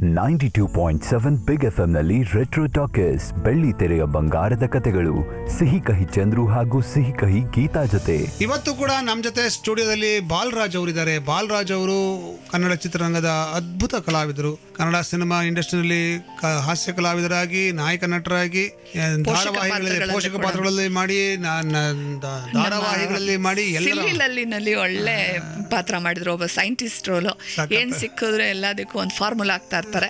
92.7 Big F ನಲ್ಲಿ Retro Talkies ಬೆಳ್ಳಿ ತೆರೆಯ ಬಂಗಾರದ ಕತೆಗಳು ಸಿಹಿ ಕಹಿ ಚಂದ್ರು ಹಾಗೂ ಸಿಹಿ ಕಹಿ ಗೀತಾ ಜೊತೆ. ಇವತ್ತು ಕೂಡ ನಮ್ಮ ಜೊತೆ ಸ್ಟುಡಿಯೋದಲ್ಲಿ ಬಾಲರಾಜ್ ಅವರಿದ್ದಾರೆ. ಬಾಲರಾಜ್ ಅವರು ಕನ್ನಡ ಚಿತ್ರರಂಗದ ಅದ್ಭುತ ಕಲಾವಿದರು. ಕನ್ನಡ ಸಿನಿಮಾ ಇಂಡಸ್ಟ್ರಿಯಲ್ಲಿ ಹಾಸ್ಯ ಕಲಾವಿದರಾಗಿ, ನಾಯಕ ನಟರಾಗಿ, ಧಾರಾವಾಹಿಗಳಲ್ಲಿ ಪೋಷಕ ಪಾತ್ರಗಳಲ್ಲಿ ಮಾಡಿ, ಧಾರಾವಾಹಿಗಳಲ್ಲಿ ಮಾಡಿ, ನಲ್ಲಿ ಒಳ್ಳೆ ಪಾತ್ರ ಮಾಡಿದ್ರು. ಒಬ್ಬ ಸೈಂಟಿಸ್ಟ್ ರೋಲು ಏನ್ ಸಿಕ್ಕಿದ್ರೆ ಎಲ್ಲದಕ್ಕೂ ಒಂದು ಫಾರ್ಮುಲಾ ಆಗ್ತಾ ಇರ್ತಾರೆ.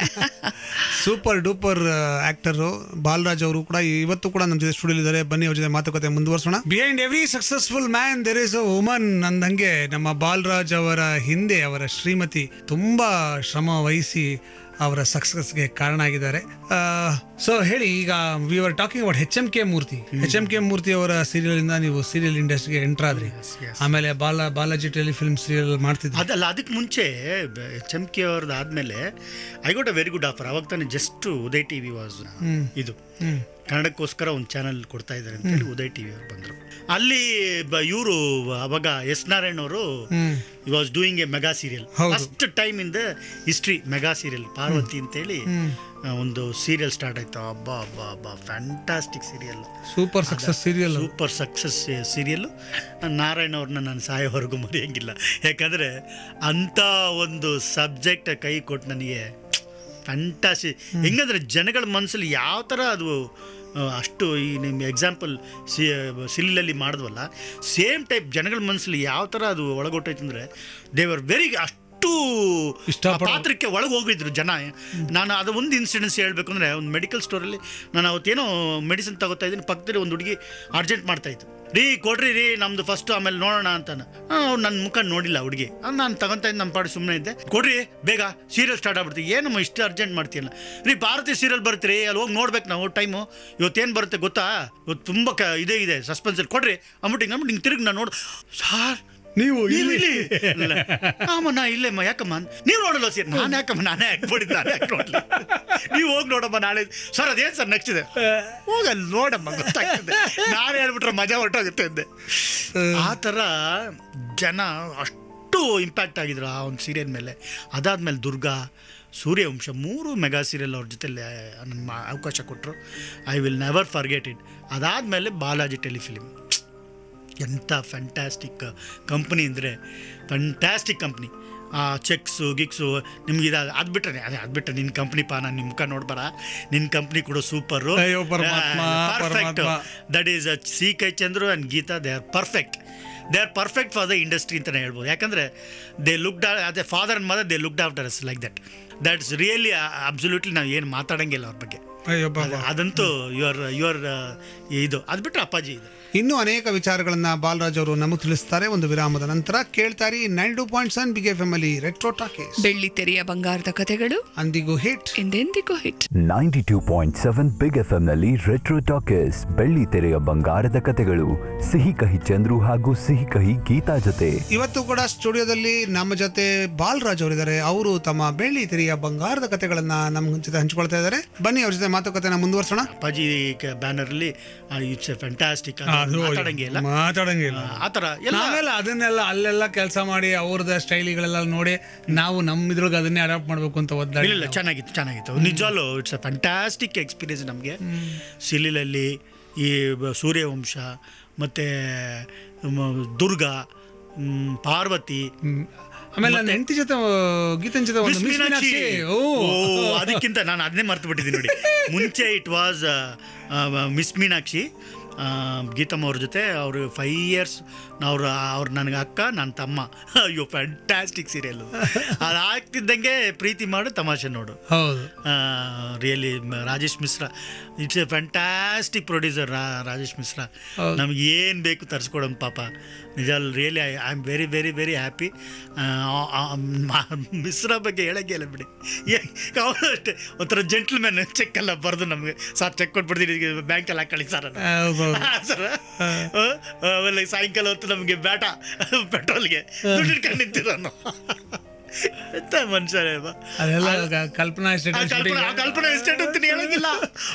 ಸೂಪರ್ ಡೂಪರ್ ಆಕ್ಟರ್ ಬಾಲರಾಜ್ ಅವರು ಕೂಡ ಇವತ್ತು ಕೂಡ ನಮ್ಮ ಜೊತೆ ಸ್ಟುಡಿಯೋ ಇದ್ದಾರೆ. ಬನ್ನಿ ಅವ್ರ ಜೊತೆ ಮಾತುಕತೆ ಮುಂದುವರ್ಸೋಣ. Behind every successful man there is a woman ಅಂದಂಗೆ ನಮ್ಮ ಬಾಲರಾಜ್ ಅವರ ಹಿಂದೆ ಅವರ ಶ್ರೀಮತಿ ತುಂಬಾ ಶ್ರಮ ವಹಿಸಿ ಅವರ ಸಕ್ಸಸ್ಗೆ ಕಾರಣ ಆಗಿದ್ದಾರೆ. ಸೊ ಹೇಳಿ, ಈಗ we are talking about HMK Murthy. HMK Murthy ಅವರ ಸೀರಿಯಲ್ ಇಂದ ನೀವು ಸೀರಿಯಲ್ ಇಂಡಸ್ಟ್ರಿಗೆ ಎಂಟರ್ ಆದ್ರಿ. ಆಮೇಲೆ ಬಾಲಾಜಿ ಟೆಲಿಫಿಲ್ಮ್ ಸೀರಿಯಲ್ ಮಾಡ್ತಿದ್ರಿ. ಅದಲ್ಲ, ಅದಕ್ಕೆ ಮುಂಚೆ HMK ಅವ್ರದ್ದು ಆದ್ಮೇಲೆ I got a very good offer. ಅವಾಗ ತಾನೇ ಜಸ್ಟ್ ಉದಯ್ ಟಿವಿ ವಾಸ್ ಇದು ಕನ್ನಡಕ್ಕೋಸ್ಕರ ಒಂದು ಚಾನಲ್ ಕೊಡ್ತಾ ಇದ್ದಾರೆ ಅಂತ ಹೇಳಿ ಉದಯ್ ಟಿವಿ ಅವ್ರು ಬಂದರು. ಅಲ್ಲಿ ಇವರು ಅವಾಗ ಎಸ್ ನಾರಾಯಣ್ ಅವರು was doing a mega serial. First time in the history mega serial Parvathi ಅಂತೇಳಿ ಒಂದು ಸೀರಿಯಲ್ ಸ್ಟಾರ್ಟ್ ಆಯ್ತು. ಅಬ್ಬಾ ಅಬ್ಬಾ ಅಬ್ಬಾ, fantastic serial, super success serial, super success serial. Narayan ಅವ್ರನ್ನ ನಾನು ಸಾಯೋವರೆಗೂ ಮರೆಯಂಗಿಲ್ಲ. ಯಾಕಂದರೆ ಅಂಥ ಒಂದು ಸಬ್ಜೆಕ್ಟ್ ಕೈ ಕೊಟ್ಟು ನನಗೆ ಫ್ಯಾಂಟಾಸ್ಟಿಕ್. ಹೆಂಗಂದ್ರೆ ಜನಗಳ ಮನಸ್ಸಲ್ಲಿ ಯಾವ ಥರ ಅದು ಅಷ್ಟು ಈ ನಿಮ್ಮ ಎಕ್ಸಾಂಪಲ್ ಸಿಲ್ಲಲ್ಲಿ ಮಾಡಿದ್ವಲ್ಲ, ಸೇಮ್ ಟೈಪ್ ಜನಗಳ ಮನಸ್ಸಲ್ಲಿ ಯಾವ ಥರ ಅದು ಒಳಗೊಟ್ಟೈತೆ ಅಂದರೆ ದೇವರ್ ವೆರಿ ಅಷ್ಟು ಪಾತ್ರಕ್ಕೆ ಒಳಗೆ ಹೋಗಿದ್ರು ಜನ. ನಾನು ಅದು ಒಂದು ಇನ್ಸಿಡೆನ್ಸ್ ಹೇಳಬೇಕು ಅಂದರೆ, ಒಂದು ಮೆಡಿಕಲ್ ಸ್ಟೋರಲ್ಲಿ ನಾನು ಅವತ್ತೇನೋ ಮೆಡಿಸಿನ್ ತಗೋತಾ ಇದ್ದೀನಿ, ಪಕ್ಕದಲ್ಲಿ ಒಂದು ಹುಡುಗಿ ಅರ್ಜೆಂಟ್ ಮಾಡ್ತಾಯಿತ್ತು. ರೀ ಕೊಡ್ರಿ ರೀ ನಮ್ಮದು ಫಸ್ಟು, ಆಮೇಲೆ ನೋಡೋಣ ಅಂತಾನೆ. ಅವ್ರು ನನ್ನ ಮುಖ ನೋಡಿಲ್ಲ ಹುಡುಗಿ. ನಾನು ತಗೊತಾ ಇದ್ದು ನಮ್ಮ ಪಾಡು ಸುಮ್ಮನೆ ಇದ್ದೆ. ಕೊಡ್ರಿ ಬೇಗ ಸೀರಿಯಲ್ ಸ್ಟಾರ್ಟ್ ಆಗ್ಬಿಡ್ತೀವಿ. ಏನಮ್ಮ ಇಷ್ಟು ಅರ್ಜೆಂಟ್ ಮಾಡ್ತೀಯಲ್ಲ ರೀ, ಭಾರತೀಯ ಸೀರಿಯಲ್ ಬರ್ತೀರಿ, ಅಲ್ಲಿ ಹೋಗಿ ನೋಡ್ಬೇಕು ನಾವು ಟೈಮು. ಇವತ್ತೇನು ಬರುತ್ತೆ ಗೊತ್ತಾ, ಇವತ್ತು ತುಂಬ ಇದೇ ಇದೆ ಸಸ್ಪೆನ್ಸಲ್ಲಿ, ಕೊಡ್ರಿ ಅಂದ್ಬಿಟ್ಟು ಹಿಂಗೆ ತಿರುಗಿ ನಾನು ನೋಡು. ಸಾರ್ ನೀವು ಇಲ್ಲಿ ಆಮಣ್ಣ ಇಲ್ಲೇಮ್ಮ, ಯಾಕಮ್ಮ ನೀವು ನೋಡಲ್ಲ ಸರ್? ನಾನು ಯಾಕಮ್ಮ, ನಾನೇ ಹಾಕ್ಬಿಟ್ಟಿದ್ದೆ, ನಾನೇ ಯಾಕೆ ನೋಡಲಿ, ನೀವು ಹೋಗಿ ನೋಡಮ್ಮ ನಾಳೆ. ಸರ್ ಅದೇನು ಸರ್ ನೆಕ್ಸ್ಟ್ ಇದೆ, ಹೋಗಲ್ಲಿ ನೋಡಮ್ಮ ಗೊತ್ತಾಗ್ತದೆ. ನಾನು ಹೇಳ್ಬಿಟ್ರೆ ಮಜಾ ಹೊರಟೋಗುತ್ತೆ ಅಂದೆ. ಆ ಥರ ಜನ ಅಷ್ಟು ಇಂಪ್ಯಾಕ್ಟ್ ಆಗಿದ್ರು ಆ ಒಂದು ಸೀರಿಯಲ್ ಮೇಲೆ. ಅದಾದಮೇಲೆ ದುರ್ಗಾ, ಸೂರ್ಯವಂಶ, 3 ಮೆಗಾ ಸೀರಿಯಲ್ ಅವ್ರ ಜೊತೆಲಿ ನನ್ನ ಅವಕಾಶ ಕೊಟ್ಟರು. I will never forget it. ಅದಾದಮೇಲೆ ಬಾಲಾಜಿ ಟೆಲಿಫಿಲ್ಮ್, ಎಂಥ ಫ್ಯಾಂಟಾಸ್ಟಿಕ್ ಕಂಪ್ನಿ ಅಂದರೆ ಫ್ಯಾಂಟಾಸ್ಟಿಕ್ ಕಂಪ್ನಿ. ಚೆಕ್ಸು ಗಿಕ್ಸು ನಿಮ್ಗೆ ಅದು ಬಿಟ್ಟರೆ ನಿನ್ನ ಕಂಪ್ನಿ ಪಾ, ನಾನು ನಿಮ್ಮ ಮುಖ ನೋಡ್ಬಾರ, ನಿನ್ನ ಕಂಪ್ನಿ ಕೂಡ super, perfect. That is Sihi Kahi Chandru and Geetha. They are perfect for the industry ಅಂತಲೇ ಹೇಳ್ಬೋದು. ಯಾಕಂದರೆ ದೇ ಲುಕ್ಡ್ ಅದೇ father and mother, they looked after us like that's really absolutely ನಾವು ಏನು ಮಾತಾಡೋಂಗಿಲ್ಲ ಅವ್ರ ಬಗ್ಗೆ. ಅದಂತೂ ಯುವರ್ ಇದು. ಅದು ಬಿಟ್ಟರೆ ಅಪ್ಪಾಜಿ ಇದೆ. ಇನ್ನೂ ಅನೇಕ ವಿಚಾರಗಳನ್ನ ಬಾಲರಾಜ್ ಅವರು ನಮಗೆ ತಿಳಿಸ್ತಾರೆ. ಒಂದು ವಿರಾಮದ ನಂತರ ಕೇಳ್ತಾರೆ 92.7 ಬಿಗ್ ಎಫ್ ಅಲ್ಲಿ ರೆಟ್ರೋ ಟಾಕೀಸ್, ಬೆಳ್ಳಿ ತೆರೆಯ ಬಂಗಾರದ ಕತೆಗಳು, ಅಂದಿಗೂ ಹಿಟ್ ಎಂದೆಂದಿಗೂ ಹಿಟ್. 92.7 ಬಿಗ್ ಎಫ್ ನಲ್ಲಿ ರೆಟ್ರೋ ಟಾಕೀಸ್ ಬೆಳ್ಳಿ ತೆರೆಯ ಬಂಗಾರದ ಕತೆಗಳು ಸಿಹಿ ಕಹಿ ಚಂದ್ರು ಹಾಗೂ ಸಿಹಿ ಕಹಿ ಗೀತಾ ಜೊತೆ. ಇವತ್ತು ಕೂಡ ಸ್ಟುಡಿಯೋದಲ್ಲಿ ನಮ್ಮ ಜೊತೆ ಬಾಲರಾಜ್ ಅವರಿದ್ದಾರೆ. ಅವರು ತಮ್ಮ ಬೆಳ್ಳಿ ತೆರೆಯ ಬಂಗಾರದ ಕತೆಗಳನ್ನ ನಮ್ಮ ಜೊತೆ ಹಂಚ್ಕೊಳ್ತಾ ಇದ್ದಾರೆ. ಬನ್ನಿ ಅವ್ರ ಜೊತೆ ಮಾತುಕತೆನ ಮುಂದುವರ್ಸೋಣ. ಅಪ್ಪಾಜಿ ಬ್ಯಾನರಲ್ಲಿ ಇಟ್ಸ್ ಎ ಫ್ಯಾಂಟಾಸ್ಟಿಕ್. ಮಾತಾಡಂಗಿಲ್ಲ ಆ ಥರ ನಾವೆಲ್ಲ ಅದನ್ನೆಲ್ಲ ಅಲ್ಲೆಲ್ಲ ಕೆಲಸ ಮಾಡಿ ಅವ್ರದ ಸ್ಟೈಲಿಗಳೆಲ್ಲ ನೋಡಿ ನಾವು ನಮ್ಮಿದ್ರೊಳಗೆ ಅದನ್ನೇ ಅಡಾಪ್ಟ್ ಮಾಡಬೇಕು ಅಂತ ಇಲ್ಲ. ಚೆನ್ನಾಗಿತ್ತು ನಿಜವಲ್ಲೂ. ಇಟ್ಸ್ ಅ ಫ್ಯಾಂಟಾಸ್ಟಿಕ್ ಎಕ್ಸ್ಪೀರಿಯನ್ಸ್ ನಮಗೆ. ಸಿಲಿಲಲ್ಲಿ ಈ ಸೂರ್ಯವಂಶ ಮತ್ತು ದುರ್ಗಾ, ಪಾರ್ವತಿ, ಆಮೇಲೆ ನನ್ನ ಹೆಂಡತಿ ಜೊತೆ ಗೀತನ್ ಜೊತೆ ಅದಕ್ಕಿಂತ ನಾನು ಅದನ್ನೇ ಮರ್ತು ಬಿಟ್ಟಿದ್ದೀನಿ ನೋಡಿ. ಮುಂಚೆ it was Miss Meenakshi, Geethamma ಅವ್ರ ಜೊತೆ ಅವರು 5 years. ಅವ್ರು ನನಗೆ ಅಕ್ಕ, ನನ್ನ ತಮ್ಮ. ಅಯ್ಯೋ ಫ್ಯಾಂಟಾಸ್ಟಿಕ್ ಸೀರಿಯಲ್ಲು. ಅದು ಆಗ್ತಿದ್ದಂಗೆ ಪ್ರೀತಿ ಮಾಡು ತಮಾಷೆ ನೋಡು. ಹೌದು, really. Rajesh Mishra, it's a fantastic producer Rajesh Mishra. ನಮ್ಗೆ ಏನು ಬೇಕು ತರಿಸ್ಕೊಡೋಣ ಪಾಪ. ನಿಜ really I am very very very happy. Mishra ಬಗ್ಗೆ ಹೇಳೋಕ್ಕೆ ಇಲ್ಲ ಬಿಡಿ. ಅವನು ಅಷ್ಟೇ ಒಂಥರ ಜೆಂಟ್ಲ್ಮ್ಯಾನ್. ಚೆಕ್ ಎಲ್ಲ ಬರೆದು ನಮಗೆ, ಸರ್ ಚೆಕ್ ಕೊಟ್ಬಿಡ್ತೀನಿ ಬ್ಯಾಂಕಲ್ಲಿ ಹಾಕೊಳ್ಳಿ ಸರ್ ಸರ್. ಆಮೇಲೆ ಸಾಯಂಕಾಲ ಹೊತ್ತು ನಮಗೆ ಬೇಟ ಪೆಟ್ರೋಲ್ಗೆ ದುಡ್ಡು ಇಟ್ಕೊಂಡು ನಿಂತಿರೋನು. ಎಂತ ಮನುಷ್ಯ ಕಲ್ಪನಾ ಎಸ್ಟೇಟ್ ಅಂತ ಹೇಳಂಗಿಲ್ಲ.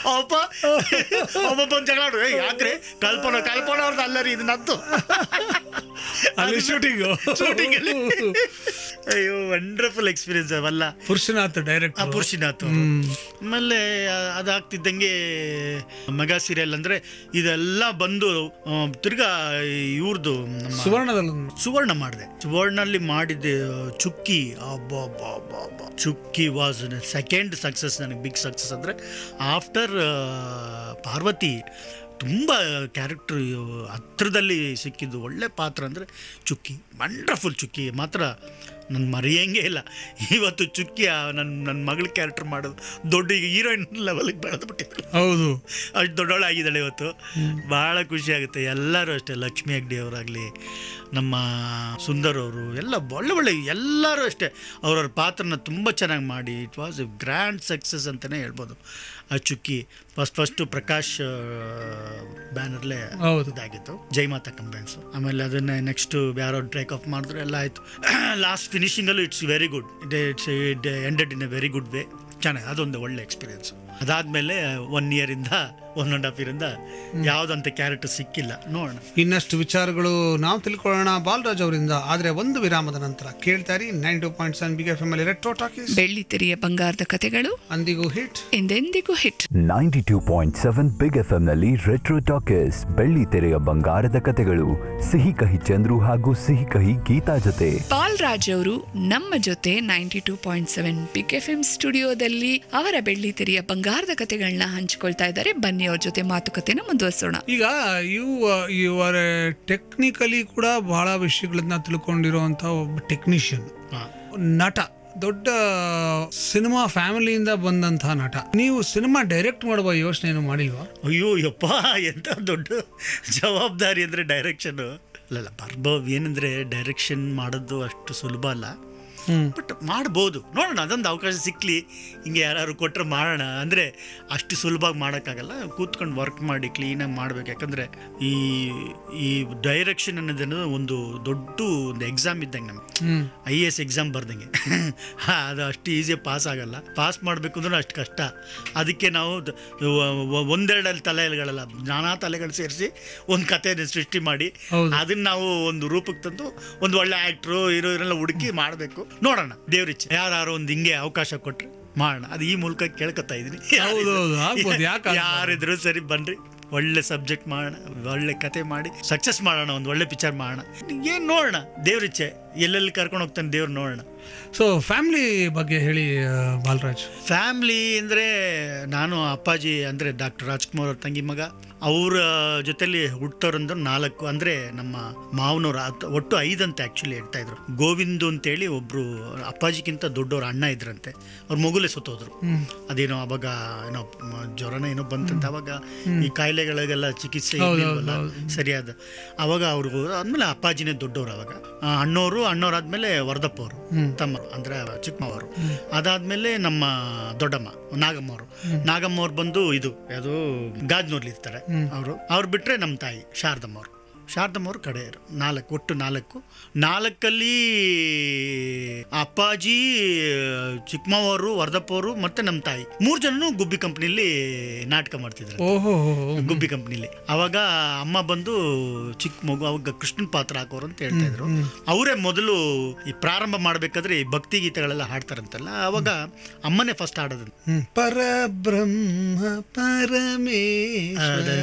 ಒಬ್ಬ ಜಗಳ ಯಾಕ್ರೆ ಕಲ್ಪನಾ ಅವ್ರದ್ದು ಅಲ್ಲರಿ ಇದು ನದ್ದು ಅಲ್ಲಿ ಶೂಟಿಂಗ್ ಅಯ್ಯೋ ವಂಡರ್ಫುಲ್ ಎಕ್ಸ್ಪೀರಿಯನ್ಸ್ ಅವಲ್ಲ. ಪುರುಷನಾಥ್ ಡೈರೆಕ್ಟ್ ಪುರುಷನಾಥ್ ಆಮೇಲೆ ಅದಾಗ್ತಿದ್ದಂಗೆ ಮೆಗಾ ಸೀರಿಯಲ್ ಅಂದ್ರೆ ಇದೆಲ್ಲ ಬಂದು ತಿರ್ಗಾ ಇವ್ರದ್ದು ಸುವರ್ಣ ಮಾಡಿದೆ. ಸುವರ್ಣಲ್ಲಿ ಮಾಡಿದ್ದೆ Chukki. Chukki was second success ನನಗೆ, ಬಿಗ್ ಸಕ್ಸಸ್ ಅಂದರೆ ಆಫ್ಟರ್ ಪಾರ್ವತಿ. ತುಂಬ ಕ್ಯಾರೆಕ್ಟ್ರ್ ಹತ್ರದಲ್ಲಿ ಸಿಕ್ಕಿದ್ದು ಒಳ್ಳೆ ಪಾತ್ರ ಅಂದರೆ ಚುಕ್ಕಿ. ವಂಡರ್ಫುಲ್. ಚುಕ್ಕಿ ಮಾತ್ರ ನನ್ನ ಮರೆಯೋಂಗೇ ಇಲ್ಲ. ಇವತ್ತು ಚುಕ್ಕಿ ನನ್ನ ಮಗಳ ಕ್ಯಾರೆಕ್ಟರ್ ಮಾಡೋದು ದೊಡ್ಡ ಈಗ ಹೀರೋಯಿನ್ ಲೆವೆಲ್ಗೆ ಬೆಳೆದ್ಬಿಟ್ಟಿದ್ದಾಳೆ. ಹೌದು, ಅಷ್ಟು ದೊಡ್ಡವಳಾಗಿದ್ದಾಳೆ ಇವತ್ತು. ಭಾಳ ಖುಷಿ ಆಗುತ್ತೆ. ಎಲ್ಲರೂ ಅಷ್ಟೇ, ಲಕ್ಷ್ಮೀ ಹೆಗ್ಡೆ ಅವರಾಗಲಿ, ನಮ್ಮ ಸುಂದರ್ ಅವರು ಎಲ್ಲ ಒಳ್ಳೆ ಎಲ್ಲರೂ ಅಷ್ಟೇ ಅವ್ರವ್ರ ಪಾತ್ರನ ತುಂಬ ಚೆನ್ನಾಗಿ ಮಾಡಿ it was a grand success ಅಂತಲೇ ಹೇಳ್ಬೋದು. ಆ ಚುಕ್ಕಿ ಫಸ್ಟು ಪ್ರಕಾಶ್ ಬ್ಯಾನರ್ಲೇ ಇದಾಗಿತ್ತು, ಜೈಮಾತಾ ಕಂಬೈನ್ಸು. ಆಮೇಲೆ ಅದನ್ನೇ ನೆಕ್ಸ್ಟು ಯಾರೋ ಬ್ರೇಕ್ ಆಫ್ ಮಾಡಿದ್ರು, ಎಲ್ಲ ಆಯಿತು. ಲಾಸ್ಟ್ ಫಿನಿಶಿಂಗಲ್ಲೂ it's very good. It ended in a very good way. ಚೆನ್ನಾಗಿ, ಅದೊಂದು ಒಳ್ಳೆ ಎಕ್ಸ್ಪೀರಿಯೆನ್ಸು. ಅದಾದಮೇಲೆ 1 ಇಯರಿಂದ 1.5 ಇಯರಿಂದ ಯಾವುದಂತ ಕ್ಯಾರೆಕ್ಟರ್ ಸಿಕ್ಕಿಲ್ಲ. ನೋಡೋಣ, ಇನ್ನಷ್ಟು ವಿಚಾರಗಳು ನಾವು ತಿಳ್ಕೊಳ್ಳೋಣ ಬಾಲರಾಜ್ ಅವರಿಂದ. ಆದರೆ ಒಂದು ವಿರಾಮದ ನಂತರ ಕೇಳ್ತಾರಿ 92.7 ಬಿಗ್ ಎಫ್ಎಂ ಅಲ್ಲಿ ರೆಟ್ರೋ ಟಾಕೀಸ್. ಬೆಳ್ಳಿ ತೆರೆಯ ಬಂಗಾರದ ಕಥೆಗಳು ಅಂದಿಗೂ ಹಿಟ್, ಎಂದೆಂದಿಗೂ ಹಿಟ್. 92.7 ಬಿಗ್ ಎಫ್ಎಂ ನಲ್ಲಿ ರೆಟ್ರೋ ಟಾಕೀಸ್, ಬೆಳ್ಳಿ ತೆರೆಯ ಬಂಗಾರದ ಕಥೆಗಳು. ಸಿಹಿ ಕಹಿ ಚಂದ್ರು ಹಾಗೂ ಸಿಹಿ ಕಹಿ ಗೀತಾ ಜೊತೆ ಬಾಲರಾಜ್ ಅವರು ನಮ್ಮ ಜೊತೆ 92.7 ಬಿಗ್ ಎಫ್ಎಂ ಸ್ಟುಡಿಯೋದಲ್ಲಿ ಅವರ ಬೆಳ್ಳಿ ತೆರೆಯ ಬಂಗಾರದ ಕಥೆಗಳನ್ನ ಹಂಚಿಕೊಳ್ತಾ ಇದ್ದಾರೆ. ಬನ್ನಿ ಅವ್ರ ಜೊತೆ ಮಾತುಕತೆನ ಮುಂದುವರಿಸೋಣ. ಈಗ ಇವರ ಟೆಕ್ನಿಕಲಿ ಕೂಡ ಬಹಳ ವಿಷಯಗಳನ್ನ ತಿಳ್ಕೊಂಡಿರುವಂತ ಒಬ್ಬ ಟೆಕ್ನಿಷಿಯನ್, ನಟ, ದೊಡ್ಡ ಸಿನಿಮಾ ಫ್ಯಾಮಿಲಿಯಿಂದ ಬಂದಂತಹ ನಟ. ನೀವು ಸಿನಿಮಾ ಡೈರೆಕ್ಟ್ ಮಾಡುವ ಯೋಚನೆ ಏನು ಮಾಡಿಲ್ವಾ? ಅಯ್ಯೋ ಯಪ್ಪ, ಎಂತ ದೊಡ್ಡ ಜವಾಬ್ದಾರಿ ಅಂದರೆ ಡೈರೆಕ್ಷನ್. ಅಲ್ಲ ಬರ್ಬೋದು, ಏನಂದರೆ ಡೈರೆಕ್ಷನ್ ಮಾಡೋದು ಅಷ್ಟು ಸುಲಭ ಅಲ್ಲ, ಬಟ್ ಮಾಡ್ಬೋದು. ನೋಡೋಣ, ಅದೊಂದು ಅವಕಾಶ ಸಿಕ್ಕಲಿ, ಹಿಂಗೆ ಯಾರು ಕೊಟ್ಟರೆ ಮಾಡೋಣ. ಅಂದರೆ ಅಷ್ಟು ಸುಲಭವಾಗಿ ಮಾಡೋಕ್ಕಾಗಲ್ಲ, ಕೂತ್ಕೊಂಡು ವರ್ಕ್ ಮಾಡಿ ಕ್ಲೀನಾಗಿ ಮಾಡಬೇಕು. ಯಾಕಂದರೆ ಈ ಡೈರೆಕ್ಷನ್ ಅನ್ನೋದೇನೋ ಒಂದು ಎಕ್ಸಾಮ್ ಇದ್ದಂಗೆ. ನಮಗೆ IAS ಎಕ್ಸಾಮ್ ಬರ್ದಂಗೆ ಅದು ಅಷ್ಟು ಈಸಿಯಾಗಿ ಪಾಸ್ ಆಗಲ್ಲ. ಪಾಸ್ ಮಾಡಬೇಕು ಅಂದ್ರೆ ಅಷ್ಟು ಕಷ್ಟ. ಅದಕ್ಕೆ ನಾವು ಒಂದೆರಡಲ್ಲಿ ತಲೆಗಳಲ್ಲ, ನಾನಾ ತಲೆಗಳು ಸೇರಿಸಿ ಒಂದು ಕಥೆಯನ್ನು ಸೃಷ್ಟಿ ಮಾಡಿ ಅದನ್ನು ನಾವು ಒಂದು ರೂಪಕ್ಕೆ ತಂದು ಒಂದು ಒಳ್ಳೆ ಆ್ಯಕ್ಟ್ರು ಹೀರೋಯಿನೆಲ್ಲ ಹುಡುಕಿ ಮಾಡಬೇಕು. ನೋಡೋಣ, ದೇವ್ರಿಚ್ಛೆ. ಯಾರು ಒಂದು ಹಿಂಗೆ ಅವಕಾಶ ಕೊಟ್ಟರೆ ಮಾಡೋಣ. ಅದು ಈ ಮೂಲಕ ಕೇಳ್ಕೊತಾ ಇದ್ದೀನಿ. ಯಾರಿದ್ರು ಸರಿ, ಬನ್ರಿ, ಒಳ್ಳೆ ಸಬ್ಜೆಕ್ಟ್ ಮಾಡೋಣ, ಒಳ್ಳೆ ಕತೆ ಮಾಡಿ ಸಕ್ಸಸ್ ಮಾಡೋಣ, ಒಂದು ಒಳ್ಳೆ ಪಿಕ್ಚರ್ ಮಾಡೋಣ. ಏನು ನೋಡೋಣ, ದೇವ್ರಿಚ್ಛೆ, ಎಲ್ಲೆಲ್ಲಿ ಕರ್ಕೊಂಡು ಹೋಗ್ತಾನೆ ದೇವ್ರು, ನೋಡೋಣ. ಸೊ ಫ್ಯಾಮಿಲಿ ಬಗ್ಗೆ ಹೇಳಿ ಬಾಲರಾಜ್. ಫ್ಯಾಮಿಲಿ ಅಂದರೆ ನಾನು ಅಪ್ಪಾಜಿ ಅಂದರೆ ಡಾಕ್ಟರ್ ರಾಜ್ಕುಮಾರ್ ಅವ್ರ ತಂಗಿ ಮಗ. ಅವರ ಜೊತೆಲಿ ಹುಟ್ಟೋರಂದ್ರೆ 4, ಅಂದರೆ ನಮ್ಮ ಮಾವನವ್ರು ಒಟ್ಟು 5 ಅಂತ ಆ್ಯಕ್ಚುಲಿ ಹೇಳ್ತಾ ಇದ್ರು. ಗೋವಿಂದು ಅಂತೇಳಿ ಒಬ್ಬರು ಅಪ್ಪಾಜಿಗಿಂತ ದೊಡ್ಡವ್ರ ಅಣ್ಣ ಇದ್ರಂತೆ. ಅವ್ರ ಮಗುಲೇ ಸತ್ತೋದ್ರು. ಅದೇನೋ ಅವಾಗ ಏನೋ ಜ್ವರನ ಏನೋ ಬಂತಂತ. ಅವಾಗ ಈ ಕಾಯಿಲೆಗಳಿಗೆಲ್ಲ ಚಿಕಿತ್ಸೆ ಸರಿಯಾದ ಅವಾಗ ಅವ್ರಿಗೂ ಆದ್ಮೇಲೆ ಅಪ್ಪಾಜಿನೇ ದೊಡ್ಡವ್ರು. ಅವಾಗ ಅಣ್ಣವರಾದ್ಮೇಲೆ ವರದಪ್ಪ ಅವರು ತಮ್ಮರು, ಅಂದರೆ ಚಿಕ್ಕಮ್ಮವರು. ಅದಾದ್ಮೇಲೆ ನಮ್ಮ ದೊಡ್ಡಮ್ಮ ನಾಗಮ್ಮ ಅವ್ರು ಬಂದು ಯಾವುದು ಗಾಜ್ನೂರ್ಲಿ ಇರ್ತಾರೆ. ಅವ್ರು ಬಿಟ್ರೆ ನಮ್ಮ ತಾಯಿ ಶಾರದಮ್ಮವ್ರು ಕಡೆಯರು. 4, ಒಟ್ಟು 4 ಅಪ್ಪಾಜಿ, ಚಿಕ್ಕಮ್ಮವರು, ವರದಪ್ಪವರು ಮತ್ತೆ ನಮ್ಮ ತಾಯಿ 3 ಜನನು ಗುಬ್ಬಿ ಕಂಪ್ನಿಲಿ ನಾಟಕ ಮಾಡ್ತಿದ್ರು. ಗುಬ್ಬಿ ಕಂಪ್ನಿಲಿ ಅವಾಗ ಅಮ್ಮ ಬಂದು ಚಿಕ್ಕ ಮಗು, ಅವಾಗ ಕೃಷ್ಣನ್ ಪಾತ್ರ ಹಾಕೋರು ಅಂತ ಹೇಳ್ತಾ ಇದ್ರು. ಅವರೇ ಮೊದಲು ಈ ಪ್ರಾರಂಭ ಮಾಡ್ಬೇಕಾದ್ರೆ ಈ ಭಕ್ತಿ ಗೀತೆಗಳೆಲ್ಲ ಹಾಡ್ತಾರಂತಲ್ಲ, ಅವಾಗ ಅಮ್ಮನೇ ಫಸ್ಟ್ ಹಾಡೋದು. ಪರಬ್ರಹ್ಮ ಪರಮೇಶ್ವರ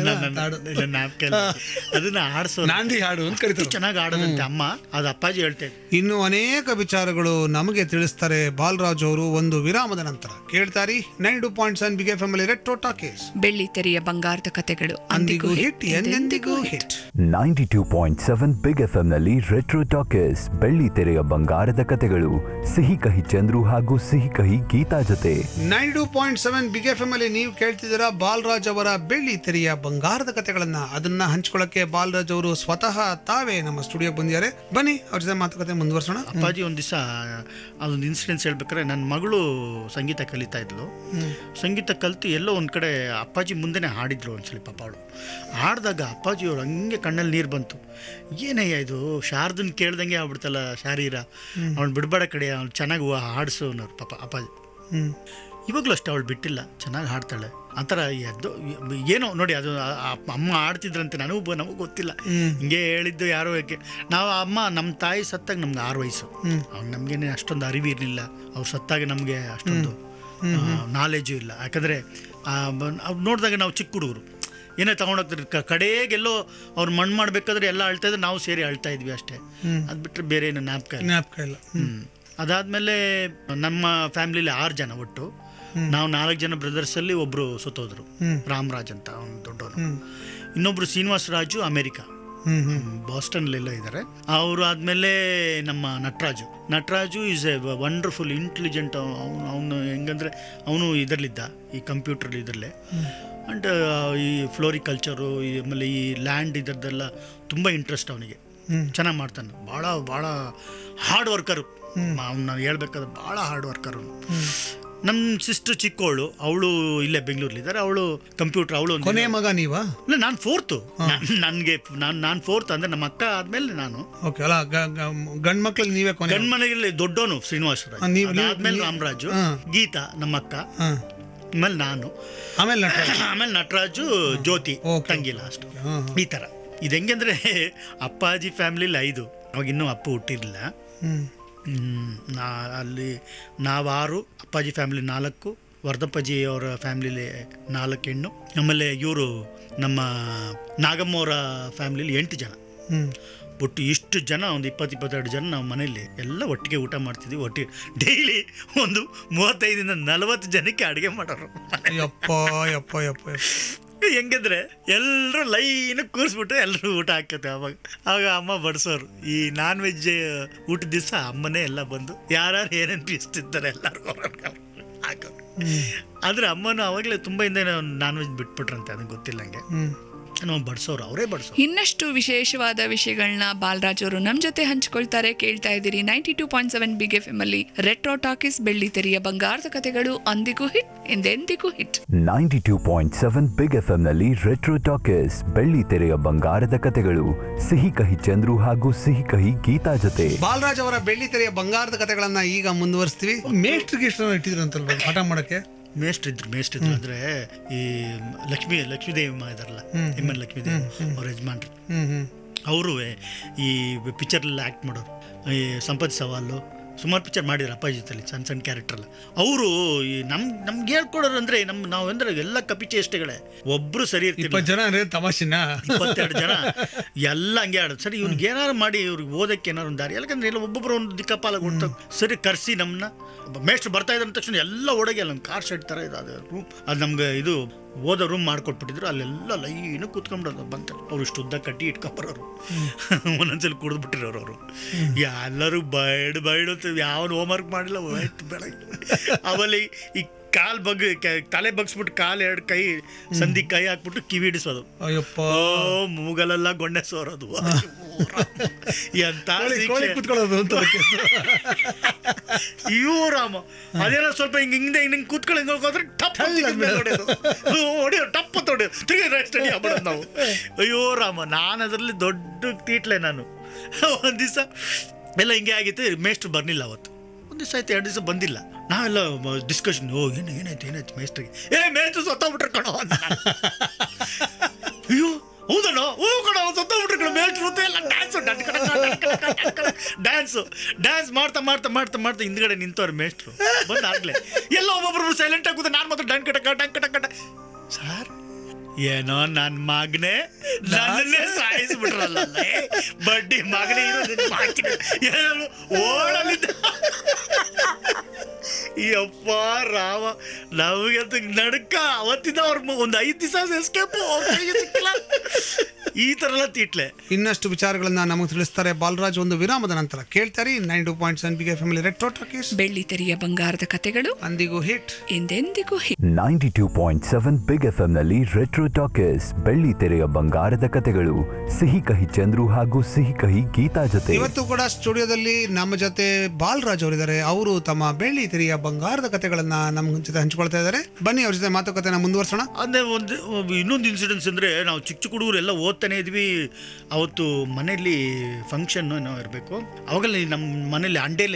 ಅದನ್ನ ನಾಂದಿ ಹಾಡು ಅಂತ ಕರೀತಾರೆ. ಚೆನ್ನಾಗಿ ಆಡೋದಂತೆ ಅಮ್ಮ, ಅದು ಅಪ್ಪಾಜಿ ಹೇಳ್ತೇವೆ. ಇನ್ನು ಅನೇಕ ವಿಚಾರಗಳು ನಮಗೆ ತಿಳಿಸ್ತಾರೆ ಬಾಲರಾಜ್ ಅವರು ಒಂದು ವಿರಾಮದ ನಂತರ. ಕೇಳ್ತಾರಿ 92.7 ಬಿಗ್ ಎಫ್ಎಂ ಅಲ್ಲಿ ರೆಟ್ರೋ ಟಾಕೀಸ್, ಬೆಳ್ಳಿ ತೆರೆಯ ಬಂಗಾರದ ಕಥೆಗಳು. ಅಂದಿಗೂ ಹಿಟ್, ಎಂದೆಂದಿಗೂ ಹಿಟ್. 92.7 ಬಿಗ್ ಎಫ್ಎಂ ನಲ್ಲಿ ರೆಟ್ರೋ ಟಾಕೀಸ್, ಬೆಳ್ಳಿ ತೆರೆಯ ಬಂಗಾರದ ಕಥೆಗಳು. ಸಿಹಿ ಕಹಿ ಚಂದ್ರು ಹಾಗೂ ಸಿಹಿ ಕಹಿ ಗೀತಾ ಜೊತೆ 92.7 ಬಿಗ್ ಎಫ್ಎಂ ಅಲ್ಲಿ ನೀವು ಕೇಳ್ತಿದ್ದೀರಾ ಬಾಲರಾಜ್ ಅವರ ಬೆಳ್ಳಿ ತೆರೆಯ ಬಂಗಾರದ ಕಥೆಗಳನ್ನ. ಅದನ್ನ ಹಂಚ್ಕೊಳ್ಳಕ್ಕೆ ಬಾಲರಾಜ್ ಅವರು ಸ್ವತಃ ತಾವೇ ನಮ್ಮ ಸ್ಟುಡಿಯೋ ಬಂದಿದ್ದಾರೆ. ಬನ್ನಿ ಅವ್ರ ಜೊತೆ ಮಾತುಕತೆ ಮುಂದುವರ್ಸೋಣ. ಅಪ್ಪಾಜಿ ಒಂದ್ ದಿವಸ ಅದೊಂದು ಇನ್ಸಿಡೆನ್ಸ್ ಹೇಳ್ಬೇಕಾದ್ರೆ, ನನ್ನ ಮಗಳು ಸಂಗೀತ ಕಲಿತಾ ಇದ್ಲು. ಸಂಗೀತ ಕಲಿತು ಎಲ್ಲೋ ಒಂದ್ ಕಡೆ ಅಪ್ಪಾಜಿ ಮುಂದೆನೆ ಹಾಡಿದ್ಲು ಒಂದ್ಸಲಿ. ಪಾಪ ಅವಳು ಹಾಡಿದಾಗ ಅಪ್ಪಾಜಿ ಅವ್ರು ಹಂಗೆ ಕಣ್ಣಲ್ಲಿ ನೀರು ಬಂತು. ಏನಯ್ಯ ಇದು, ಶಾರದನ್ ಕೇಳ್ದಂಗೆ ಆಗ್ಬಿಡ್ತಲ್ಲ ಶಾರೀರ, ಅವ್ನು ಬಿಡ್ಬೇಡ ಕಡೆ, ಅವ್ನು ಚೆನ್ನಾಗಿ ಹಾಡಿಸು ಅನ್ನೋರು ಪಾಪ ಅಪ್ಪಾಜಿ. ಇವಾಗಲೂ ಅಷ್ಟೇ ಅವಳು ಬಿಟ್ಟಿಲ್ಲ, ಚೆನ್ನಾಗಿ ಹಾಡ್ತಾಳೆ. ಆ ಥರ ಎದ್ದು ಏನೋ ನೋಡಿ, ಅದು ಅಮ್ಮ ಆಡ್ತಿದ್ರಂತೆ, ನಮಗೂ ಗೊತ್ತಿಲ್ಲ, ಹಿಂಗೆ ಹೇಳಿದ್ದು ಯಾರೋ. ನಾವು ಅಮ್ಮ ನಮ್ಮ ತಾಯಿ ಸತ್ತಾಗ ನಮ್ಗೆ 6 ವಯಸ್ಸು, ಅವಾಗ ನಮಗೇನೆ ಅಷ್ಟೊಂದು ಅರಿವು ಇರಲಿಲ್ಲ. ಅವ್ರು ಸತ್ತಾಗ ನಮಗೆ ಅಷ್ಟೊಂದು ನಾಲೆಜು ಇಲ್ಲ. ಯಾಕಂದರೆ ಅವ್ರು ನೋಡಿದಾಗ ನಾವು ಚಿಕ್ಕ ಹುಡುಗರು ಏನೇ ತೊಗೊಂಡೋಗ್ತಾರೆ, ಕಡೆಗೆಲ್ಲೋ ಅವ್ರು ಮಣ್ಣು ಮಾಡಬೇಕಾದ್ರೆ ಎಲ್ಲ ಅಳ್ತಾ ಇದ್ರೆ ನಾವು ಸೇರಿ ಅಳ್ತಾ ಇದ್ವಿ ಅಷ್ಟೇ. ಅದು ಬಿಟ್ಟರೆ ಬೇರೆ ಏನು ಜ್ಞಾಪಕ ಇಲ್ಲ. ಅದಾದಮೇಲೆ ನಮ್ಮ ಫ್ಯಾಮಿಲಿಲಿ 6 ಜನ ಒಟ್ಟು. ನಾವು 4 ಜನ ಬ್ರದರ್ಸಲ್ಲಿ ಒಬ್ಬರು ಸತ್ತೋದ್ರು, ರಾಮರಾಜ್ ಅಂತ, ಅವ್ನು ದೊಡ್ಡವನು. ಇನ್ನೊಬ್ರು ಶ್ರೀನಿವಾಸ ರಾಜು ಅಮೇರಿಕಾ, ಬಾಸ್ಟನ್ಲೆಲ್ಲ ಇದ್ದಾರೆ. ಅವರು ಆದಮೇಲೆ ನಮ್ಮ Nataraju is a wonderful intelligent. ಅವನು ಹೆಂಗಂದರೆ ಅವನು ಇದರಲ್ಲಿದ್ದ, ಈ ಕಂಪ್ಯೂಟರ್ ಇದರಲ್ಲೇ. ಆ್ಯಂಡ್ ಈ ಫ್ಲೋರಿಕಲ್ಚರು, ಆಮೇಲೆ ಈ ಲ್ಯಾಂಡ್ ಇದರದ್ದೆಲ್ಲ ತುಂಬ ಇಂಟ್ರೆಸ್ಟ್ ಅವನಿಗೆ. ಚೆನ್ನಾಗಿ ಮಾಡ್ತಾನೆ, ಭಾಳ ಹಾರ್ಡ್ ವರ್ಕರು. ಅವ್ನು ಹೇಳ್ಬೇಕಾದ್ರೆ ಭಾಳ ಹಾರ್ಡ್ ವರ್ಕರು. ನಮ್ಮ ಸಿಸ್ಟರ್ ಚಿಕ್ಕವಳು, ಅವಳು ಇಲ್ಲೇ ಬೆಂಗಳೂರಲ್ಲಿದ್ದಾರೆ. ಅವಳು ಕಂಪ್ಯೂಟರ್, ಅವಳು ಕೊನೆ ಮಗ ನೀವಾ? ಇಲ್ಲ, ನಾನು 4th. ನನಗೆ ನಾನು 4th ಅಂದರೆ ನಮ್ಮ ಅಕ್ಕ ಆದಮೇಲೆ ನಾನು. ಗಂಡು ಮಕ್ಕಳು ನೀವೇ? ಗಂಡು ಮನೆಯಲ್ಲಿ ದೊಡ್ಡವನು ಶ್ರೀನಿವಾಸ ಆದ್ಮೇಲೆ ರಾಮರಾಜು, ಗೀತಾ ನಮ್ಮ ಅಕ್ಕ, ಆಮೇಲೆ ನಾನು, ಆಮೇಲೆ ನಟರಾಜು, ಜ್ಯೋತಿ ತಂಗಿ ಲಾಸ್ಟ್. ಈ ಥರ ಇದು ಹೆಂಗಂದ್ರೆ ಅಪ್ಪಾಜಿ ಫ್ಯಾಮಿಲಿಲಿ 5, ಅವಾಗ ಇನ್ನೂ ಅಪ್ಪ ಹುಟ್ಟಿರಲಿಲ್ಲ. ಅಲ್ಲಿ ನಾವು 6, ಅಪ್ಪಾಜಿ ಫ್ಯಾಮಿಲಿ 4, ವರ್ಧಪ್ಪಾಜಿ ಅವರ ಫ್ಯಾಮಿಲಿಲಿ 4 ಹೆಣ್ಣು, ಆಮೇಲೆ ಇವರು ನಮ್ಮ ನಾಗಮ್ಮವರ ಫ್ಯಾಮಿಲಿಲಿ 8 ಜನ. ಒಟ್ಟು ಇಷ್ಟು ಜನ, ಒಂದು 20-22 ಜನ ನಾವು ಮನೇಲಿ ಎಲ್ಲ ಒಟ್ಟಿಗೆ ಊಟ ಮಾಡ್ತಿದ್ವಿ. ಒಟ್ಟಿಗೆ ಡೈಲಿ ಒಂದು 35-40 ಜನಕ್ಕೆ ಅಡುಗೆ ಮಾಡೋರು. ಹೆಂಗಂದ್ರೆ ಎಲ್ಲರೂ ಲೈನ್ ಕೂರಿಸ್ಬಿಟ್ಟು ಎಲ್ಲರೂ ಊಟ ಹಾಕತ್ತೆ. ಆವಾಗ ಅಮ್ಮ ಬಡಿಸೋರು. ಈ ನಾನ್ ವೆಜ್ ಊಟದ ದಿವಸ ಅಮ್ಮನೇ ಎಲ್ಲ ಬಂದು ಯಾರು ಏನೇನು ಇಷ್ಟಿರ್ತಾರೆ ಎಲ್ಲರೂ ಹಾಕೋರು. ಆದರೆ ಅಮ್ಮನೂ ಅವಾಗಲೇ ತುಂಬ ಹಿಂದೆ ನಾನ್ ವೆಜ್ ಬಿಟ್ಬಿಟ್ರಂತೆ, ಅದಕ್ಕೆ ಗೊತ್ತಿಲ್ಲ ನಂಗೆ. ನಾವು ಬಡಿಸೋರು, ಅವರೇ ಬಡಿಸೋರು. ಇನ್ನಷ್ಟು ವಿಶೇಷವಾದ ವಿಷಯಗಳನ್ನ ಬಾಲರಾಜ್ ಅವರು ನಮ್ಮ ಜೊತೆ ಹಂಚಿಕೊಳ್ತಾರೆ. ಕೇಳ್ತಾ ಇದ್ದೀರಿ 92.7 ಬಿಗ್ ಎಫ್ ಎಂ ಅಲ್ಲಿ ರೆಟ್ರೋ ಟಾಕೀಸ್, ಬೆಳ್ಳಿ ತೆರೆಯ ಬಂಗಾರದ ಕಥೆಗಳು, ಅಂದಿಗೂ ಹಿಟ್, ಎಂದೆಂದಿಗೂ ಹಿಟ್. 92.7 ಬಿಗ್ ಎಫ್ ಎಂ ನಲ್ಲಿ ರೆಟ್ರೋ ಟಾಕೀಸ್, ಬೆಳ್ಳಿ ತೆರೆಯ ಬಂಗಾರದ ಕಥೆಗಳು, ಸಿಹಿ ಕಹಿ ಚಂದ್ರು ಹಾಗೂ ಸಿಹಿ ಕಹಿ ಗೀತಾ ಜೊತೆ. ಬಾಲರಾಜ್ ಅವರ ಬೆಳ್ಳಿ ತೆರೆಯ ಬಂಗಾರದ ಕಥೆಗಳನ್ನ ಈಗ ಮುಂದುವರಿಸ್ತೀವಿ. ಮೇಷ್ಟ್ರಿಗೆ ಇಟ್ಟಿದ್ರಂತಲ್ವ ಪಾಠ ಮಾಡಕ್ಕೆ? ಮೇಷ್ಟ್ರಿದ್ರು ಅಂದ್ರೆ ಈ ಲಕ್ಷ್ಮೀದೇವಿ ಇದಾರಲ್ಲ, ಎಮ್ಮನ್ ಲಕ್ಷ್ಮೀದೇವಿ ಅವ್ರ ಯಜಮಾನ್ರು. ಅವರು ಈ ಪಿಕ್ಚರ್ಲೆಲ್ಲ ಆ್ಯಕ್ಟ್ ಮಾಡೋರು. ಈ ಸಂಪತ್ ಸವಾಲು ಸುಮಾರು ಪಿಕ್ಚರ್ ಮಾಡಿದ್ರು ಅಪ್ಪಾಜಿ ಜೊತೆಲಿ, ಸಣ್ಣ ಕ್ಯಾರೆಕ್ಟ್ರಲ್ಲ. ಅವರು ನಮ್ಗೆ ಹೇಳ್ಕೊಡೋರು ಅಂದ್ರೆ ನಾವಂದ್ರೆ ಎಲ್ಲ ಕಪಿಚೇಷ್ಟೆಗಳೇ. ಒಬ್ರು ಸರಿ ಇರ್ತಿಲ್ಲ, 20 ಜನ ಅಂದ್ರೆ ತಮಾಷೆನ, 22 ಜನ ಎಲ್ಲ ಹಂಗೆ ಆಡೋದು. ಸರಿ ಇವ್ನಿಗೆ ಏನಾರು ಮಾಡಿ ಇವ್ರಿಗೆ ಓದಕ್ಕೆ ಏನಾರು ಒಂದು ದಾರಿ, ಯಾಕಂದ್ರೆ ಎಲ್ಲ ಒಬ್ಬೊಬ್ಬರು ಒಂದು ದಿಕ್ಕಪಾಲ ಕೊಡ್ತಾರೆ. ಸರಿ ಕರೆಸಿ ನಮ್ಮನ್ನ, ಮೇಷ್ಟ್ರು ಬರ್ತಾ ಇದ್ದ ತಕ್ಷಣ ಎಲ್ಲ ಓಡೋಗಿ ಅಲ್ಲೊಂದು ಕಾರ್ ಶೆಡ್ ಥರ ಇದೆ, ಅದು ರೂಮ್, ಅದು ನಮ್ಗೆ ಇದು ಓದೋ ರೂಮ್ ಮಾಡ್ಕೊಟ್ಬಿಟ್ಟಿದ್ರು. ಅಲ್ಲೆಲ್ಲ ಲೈನು ಕೂತ್ಕೊಂಡ್ಬಿಡೋದು. ಬಂತಾರೆ ಅವ್ರು ಇಷ್ಟು ಉದ್ದ ಕಟ್ಟಿ ಇಟ್ಕೊಂಬರೋರು, ಒಂದೊಂದ್ಸಲಿ ಕುಡಿದ್ಬಿಟ್ಟಿರೋರು ಅವರು. ಎಲ್ಲರೂ ಬೈಡು ಯಾವನು ಹೋಮ್ವರ್ಕ್ ಮಾಡಿಲ್ಲ, ಹೋಯ್ತು ಬೆಳಗ್ಗೆ. ಆಮೇಲೆ ಈ ತಲೆ ಬಗ್ಸ್ಬಿಟ್ಟು ಕಾಲು 2 ಕೈ ಸಂಧಿ ಕೈ ಹಾಕ್ಬಿಟ್ಟು ಕಿವಿ ಹಿಡಿಸೋದು. ಅಯ್ಯಪ್ಪ, ಮೂಗಲೆಲ್ಲ ಗೊಣ್ಣೆ ಸೋರೋದು. ಎಂತ ಅಯ್ಯೋ ರಾಮ, ಅದೇನೋ ಸ್ವಲ್ಪ ಹಿಂಗೆ ಕೂತ್ಕೊಳ್ಳಿ ಹೋದ್ರೆ ಟಪ್ ಹೊಡೆಯೋದು, ತಿರುಗಿ ಆಗ್ಬಿಡೋದು ನಾವು. ಅಯ್ಯೋ ರಾಮ, ನಾನು ಅದರಲ್ಲಿ ದೊಡ್ಡ ತೀಟ್ಲೆ. ನಾನು ಒಂದು ದಿವಸ ಎಲ್ಲ ಹಿಂಗೆ ಆಗಿತ್ತು, ಮೇಷ್ಟ್ರು ಬರ್ಲಿಲ್ಲ ಅವತ್ತು. ಒಂದು ದಿವಸ ಆಯ್ತು, 2 ದಿವಸ ಬಂದಿಲ್ಲ. ನಾವೆಲ್ಲ ಡಿಸ್ಕಷನ್, ಏನಾಯ್ತು ಮೇಷ್ಟ್ರಿಗೆ? ಮೇಷ್ಟ್ರು ಸತ್ತೋಗ್ಬಿಟ್ರೆ ಕಣೋ ಅಂತ. ಅಯ್ಯೋ ಹೌದಣ್ಣ, ಕಣ ಸತ್ತೋಗ್ಬಿಟ್ರೆ ಕಣ ಮೇಷ್ಟ್ರು ಅಂತ. ಎಲ್ಲ ಡ್ಯಾನ್ಸ್ ಮಾಡ್ತಾ ಹಿಂದ್ಗಡೆ ನಿಂತವ್ರು ಮೇಷ್ಟ್ರು. ಬಂದಾಗ್ಲೇ ಎಲ್ಲ ಒಬ್ಬೊಬ್ರು ಸೈಲೆಂಟ್ ಆಗುತ್ತೆ. ನಾನು ಮಾತ್ರ ಡಂಕ್ ಕಟ ಸಾರ್, ಏನೋ ನನ್ನ ಮಗನೇ ನನ್ನೇ ಸಾಯಿಸ್ಬಿಟ್ರಲ್ಲ, ಬಡ್ಡಿ ಮಗನೇ ಇರೋದು ಓಡಲಿದ್ದ. ಯಪ್ಪ ರಾಮ, ನಮಗಂತ ನಡ್ಕ ಅವತ್ತಿಂದ ಅವ್ರ ಒಂದು 5 ದಿವಸ ಎಸ್ಕೇಪ್ ಸಿಕ್ಕಿಲ್ಲ. ಈ ತರ ಎಲ್ಲ ತೀಟ್ಲೆ. ಇನ್ನಷ್ಟು ವಿಚಾರಗಳನ್ನ ನಮಗೆ ತಿಳಿಸ್ತಾರೆ ಬಾಲರಾಜ್ ಒಂದು ವಿರಾಮದ ನಂತರ. ಕೇಳ್ತಾರೆ 92.7 Big F M Retro Talkies, ಬೆಳ್ಳಿ ತೆರೆಯ ಬಂಗಾರದ ಕಥೆಗಳು, ಅಂದಿಗೂ ಹಿಟ್, ಎಂದೆಂದಿಗೂ ಹಿಟ್. 92.7 ಬಿಗ್ ಎಫ್ ಎಂ ನಲ್ಲಿ ರೆಟ್ರೋ ಟಾಕೀಸ್, ಬೆಳ್ಳಿ ತೆರೆಯ ಬಂಗಾರದ ಕಥೆಗಳು, ಸಿಹಿ ಕಹಿ ಚಂದ್ರು ಹಾಗೂ ಸಿಹಿ ಕಹಿ ಗೀತಾ ಜೊತೆ. ಇವತ್ತು ಕೂಡ ಸ್ಟುಡಿಯೋದಲ್ಲಿ ನಮ್ಮ ಜೊತೆ ಬಾಲರಾಜ್ ಅವರಿದ್ದಾರೆ. ಅವರು ತಮ್ಮ ಬೆಳ್ಳಿ ತೆರೆಯ ಬಂಗಾರದ ಕಥೆಗಳನ್ನ ನಮ್ಮ ಜೊತೆ ಹಂಚ್ಕೊಳ್ತಾ ಇದ್ದಾರೆ. ಬನ್ನಿ ಅವ್ರ ಜೊತೆ ಮಾತುಕತೆನ ಮುಂದುವರ್ಸೋಣ. ಅಂದ್ರೆ ಇನ್ನೊಂದು ಇನ್ಸಿಡೆನ್ಸ್ ಅಂದ್ರೆ, ನಾವು ಚಿಕ್ಕ ಹುಡುಗರೆಲ್ಲ ಓದ್ತಾನೆ ಇದ್ವಿ. ಅವತ್ತು ಮನೆಯಲ್ಲಿ ಫಂಕ್ಷನ್ ಏನೋ ಇರಬೇಕು. ಅವಾಗಲ್ಲಿ ನಮ್ಮ ಮನೇಲಿ ಅಂಡೇಲೆ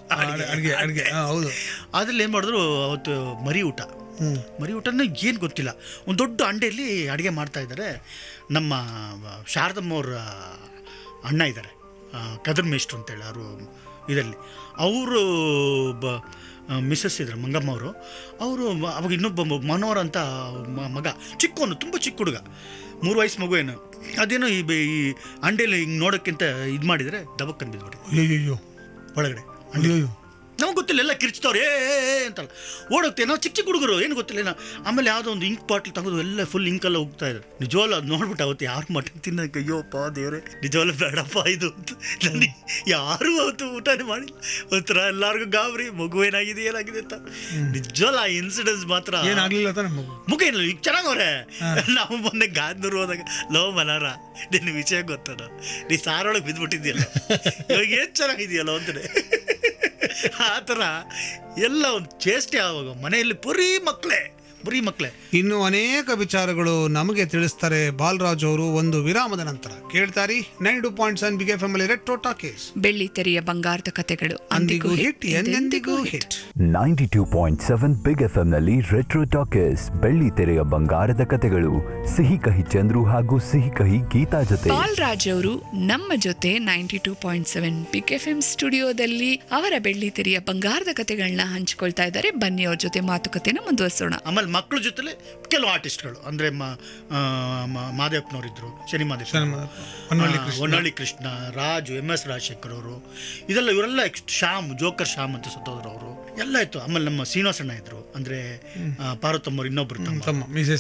ಅಡುಗೆ ಹೌದು. ಅದ್ರಲ್ಲಿ ಏನು ಮಾಡಿದ್ರು ಅವತ್ತು ಮರಿ ಊಟನ ಏನು ಗೊತ್ತಿಲ್ಲ, ಒಂದು ದೊಡ್ಡ ಅಂಡೆಯಲ್ಲಿ ಅಡುಗೆ ಮಾಡ್ತಾ ಇದ್ದಾರೆ. ನಮ್ಮ ಶಾರದಮ್ಮವ್ರ ಅಣ್ಣ ಇದ್ದಾರೆ, ಕದರ್ ಮೇಷ್ಟ್ರು ಅಂತೇಳಿ, ಅವರು ಇದರಲ್ಲಿ ಅವರು ಮಿಸ್ಸಸ್ ಇದ್ರು ಮಂಗಮ್ಮ ಅವರು ಅವಾಗ ಇನ್ನೊಬ್ಬ ಮನೋಹರ್ ಅಂತ ಮಗ, ಚಿಕ್ಕವನು, ತುಂಬ ಚಿಕ್ಕ ಹುಡುಗ, 3 ವಯಸ್ಸು ಮಗು ಏನು, ಅದೇನೋ ಈ ಅಂಡೇಲಿ ಹಿಂಗೆ ನೋಡೋಕ್ಕಿಂತ ಇದು ಮಾಡಿದರೆ ದಬಕ್ಕನ್ ಬಿದ್ದುಬಿಟ್ಟು ಅಯ್ಯೋ ಒಳಗಡೆ ನಮಗೆ ಗೊತ್ತಿಲ್ಲ, ಎಲ್ಲ ಕಿರ್ಚ್ತವ್ರು ಅಂತಲ್ಲ ಓಡೋಗ್ತೇವೆ ನಾವು, ಚಿಕ್ಕ ಹುಡುಗರು ಏನು ಗೊತ್ತಿಲ್ಲ. ಆಮೇಲೆ ಯಾವುದೋ ಒಂದು ಇಂಕ್ ಬಾಟ್ಲ್ ತೆಗೆದು ಎಲ್ಲ ಫುಲ್ ಇಂಕೆಲ್ಲ ಹೋಗ್ತಾ ಇದ್ರು. ನಿಜವಲ್ಲ ಅದು ನೋಡ್ಬಿಟ್ಟು ಅವತ್ತು ಯಾರು ಮಟನ್ ತಿನ್ನೋಕೆ, ಅಯ್ಯೋಪ್ಪ ದೇವ್ರೆ ನಿಜವಲ್ಲ ಬೇಡಪ್ಪ ಇದು ಅಂತ. ನನಗೆ ಯಾರೂ ಅವತ್ತು ಊಟನೇ ಮಾಡಿಲ್ಲ, ಒಂಥರ ಎಲ್ಲರಿಗೂ ಗಾಬರಿ, ಮಗು ಏನಾಗಿದೆ ಅಂತ. ನಿಜವಲ್ಲ ಆ ಇನ್ಸಿಡೆನ್ಸ್ ಮಾತ್ರ ಏನಾಗಲಿಲ್ಲ, ಮುಖ ಏನಿಲ್ಲ, ಈಗ ಚೆನ್ನಾಗವ್ರೆ. ನಾವು ಮೊನ್ನೆ ಗಾಂಧೂರು ಹೋದಾಗ ಲವ್ ಮನಾರ ನಿನ್ನ ವಿಷಯ ಗೊತ್ತದ, ನೀ ಸಾರೊಳಗೆ ಬಿದ್ದುಬಿಟ್ಟಿದ್ಯಲ್ಲ, ಇವಾಗ ಏನು ಚೆನ್ನಾಗಿದೆಯಲ್ಲ ಅಂತಾನೆ. ಆ ಥರ ಎಲ್ಲ ಒಂದು ಚೇಷ್ಟೆ. ಆವಾಗ ಮನೆಯಲ್ಲಿ ಬರೀ ಮಕ್ಕಳೇ. ಇನ್ನು ಅನೇಕ ವಿಚಾರಗಳು ನಮಗೆ ತಿಳಿಸ್ತಾರೆ ಬಾಲರಾಜ್ ಅವರು ಒಂದು ವಿರಾಮದ ನಂತರ. ಕೇಳ್ತಾರಿ 92.7 ಬಿಗ್ ಎಫ್ಎಂ ಅಲ್ಲಿ ರೆಟ್ರೋ ಟಾಕೀಸ್, ಬೆಳ್ಳಿ ತೆರೆಯ ಬಂಗಾರದ ಕಥೆಗಳು, ಅಂದಿಗೂ ಹಿಟ್ ಎಂದೆಂದಿಗೂ ಹಿಟ್. 92.7 ಬಿಗ್ ಎಫ್ಎಂ ನಲ್ಲಿ ರೆಟ್ರೋ ಟಾಕೀಸ್, ಬೆಳ್ಳಿ ತೆರೆಯ ಬಂಗಾರದ ಕಥೆಗಳು, ಸಿಹಿ ಕಹಿ ಚಂದ್ರು ಹಾಗೂ ಸಿಹಿ ಕಹಿ ಗೀತಾ ಜೊತೆ. ಬಾಲರಾಜ್ ಅವರು ನಮ್ಮ ಜೊತೆ 92.7 ಬಿಗ್ ಎಫ್ಎಂ ಸ್ಟುಡಿಯೋದಲ್ಲಿ ಅವರ ಬೆಳ್ಳಿ ತೆರೆಯ ಬಂಗಾರದ ಕಥೆಗಳನ್ನ ಹಂಚಿಕೊಳ್ತಾ ಇದ್ದಾರೆ. ಬನ್ನಿ ಅವ್ರ ಜೊತೆ ಮಾತುಕತೆನ ಮುಂದುವರಿಸೋಣ. ಆಮೇಲೆ ಮಕ್ಕಳ ಜೊತೆಲೆ ಕೆಲವು ಆರ್ಟಿಸ್ಟ್ಗಳು, ಅಂದರೆ ಮಾದೇವಪ್ಪನವರಿದ್ದರು, ಶನಿ ಹೊನ್ನಳ್ಳಿ ಕೃಷ್ಣ, ರಾಜು, MS ರಾಜಶೇಖರ್ ಅವರು, ಇವರೆಲ್ಲ ಶ್ಯಾಮ್, ಜೋಕರ್ ಶ್ಯಾಮ್ ಅಂತ ಸತ್ತೋದ್ರು ಅವರು, ಎಲ್ಲ ಇತ್ತು. ಆಮೇಲೆ ನಮ್ಮ ಶ್ರೀನಿವಾಸಣ್ಣ ಇದ್ರು, ಅಂದರೆ ಪಾರ್ವತಮ್ಮರು ಇನ್ನೊಬ್ರು ತಮ್ಮ,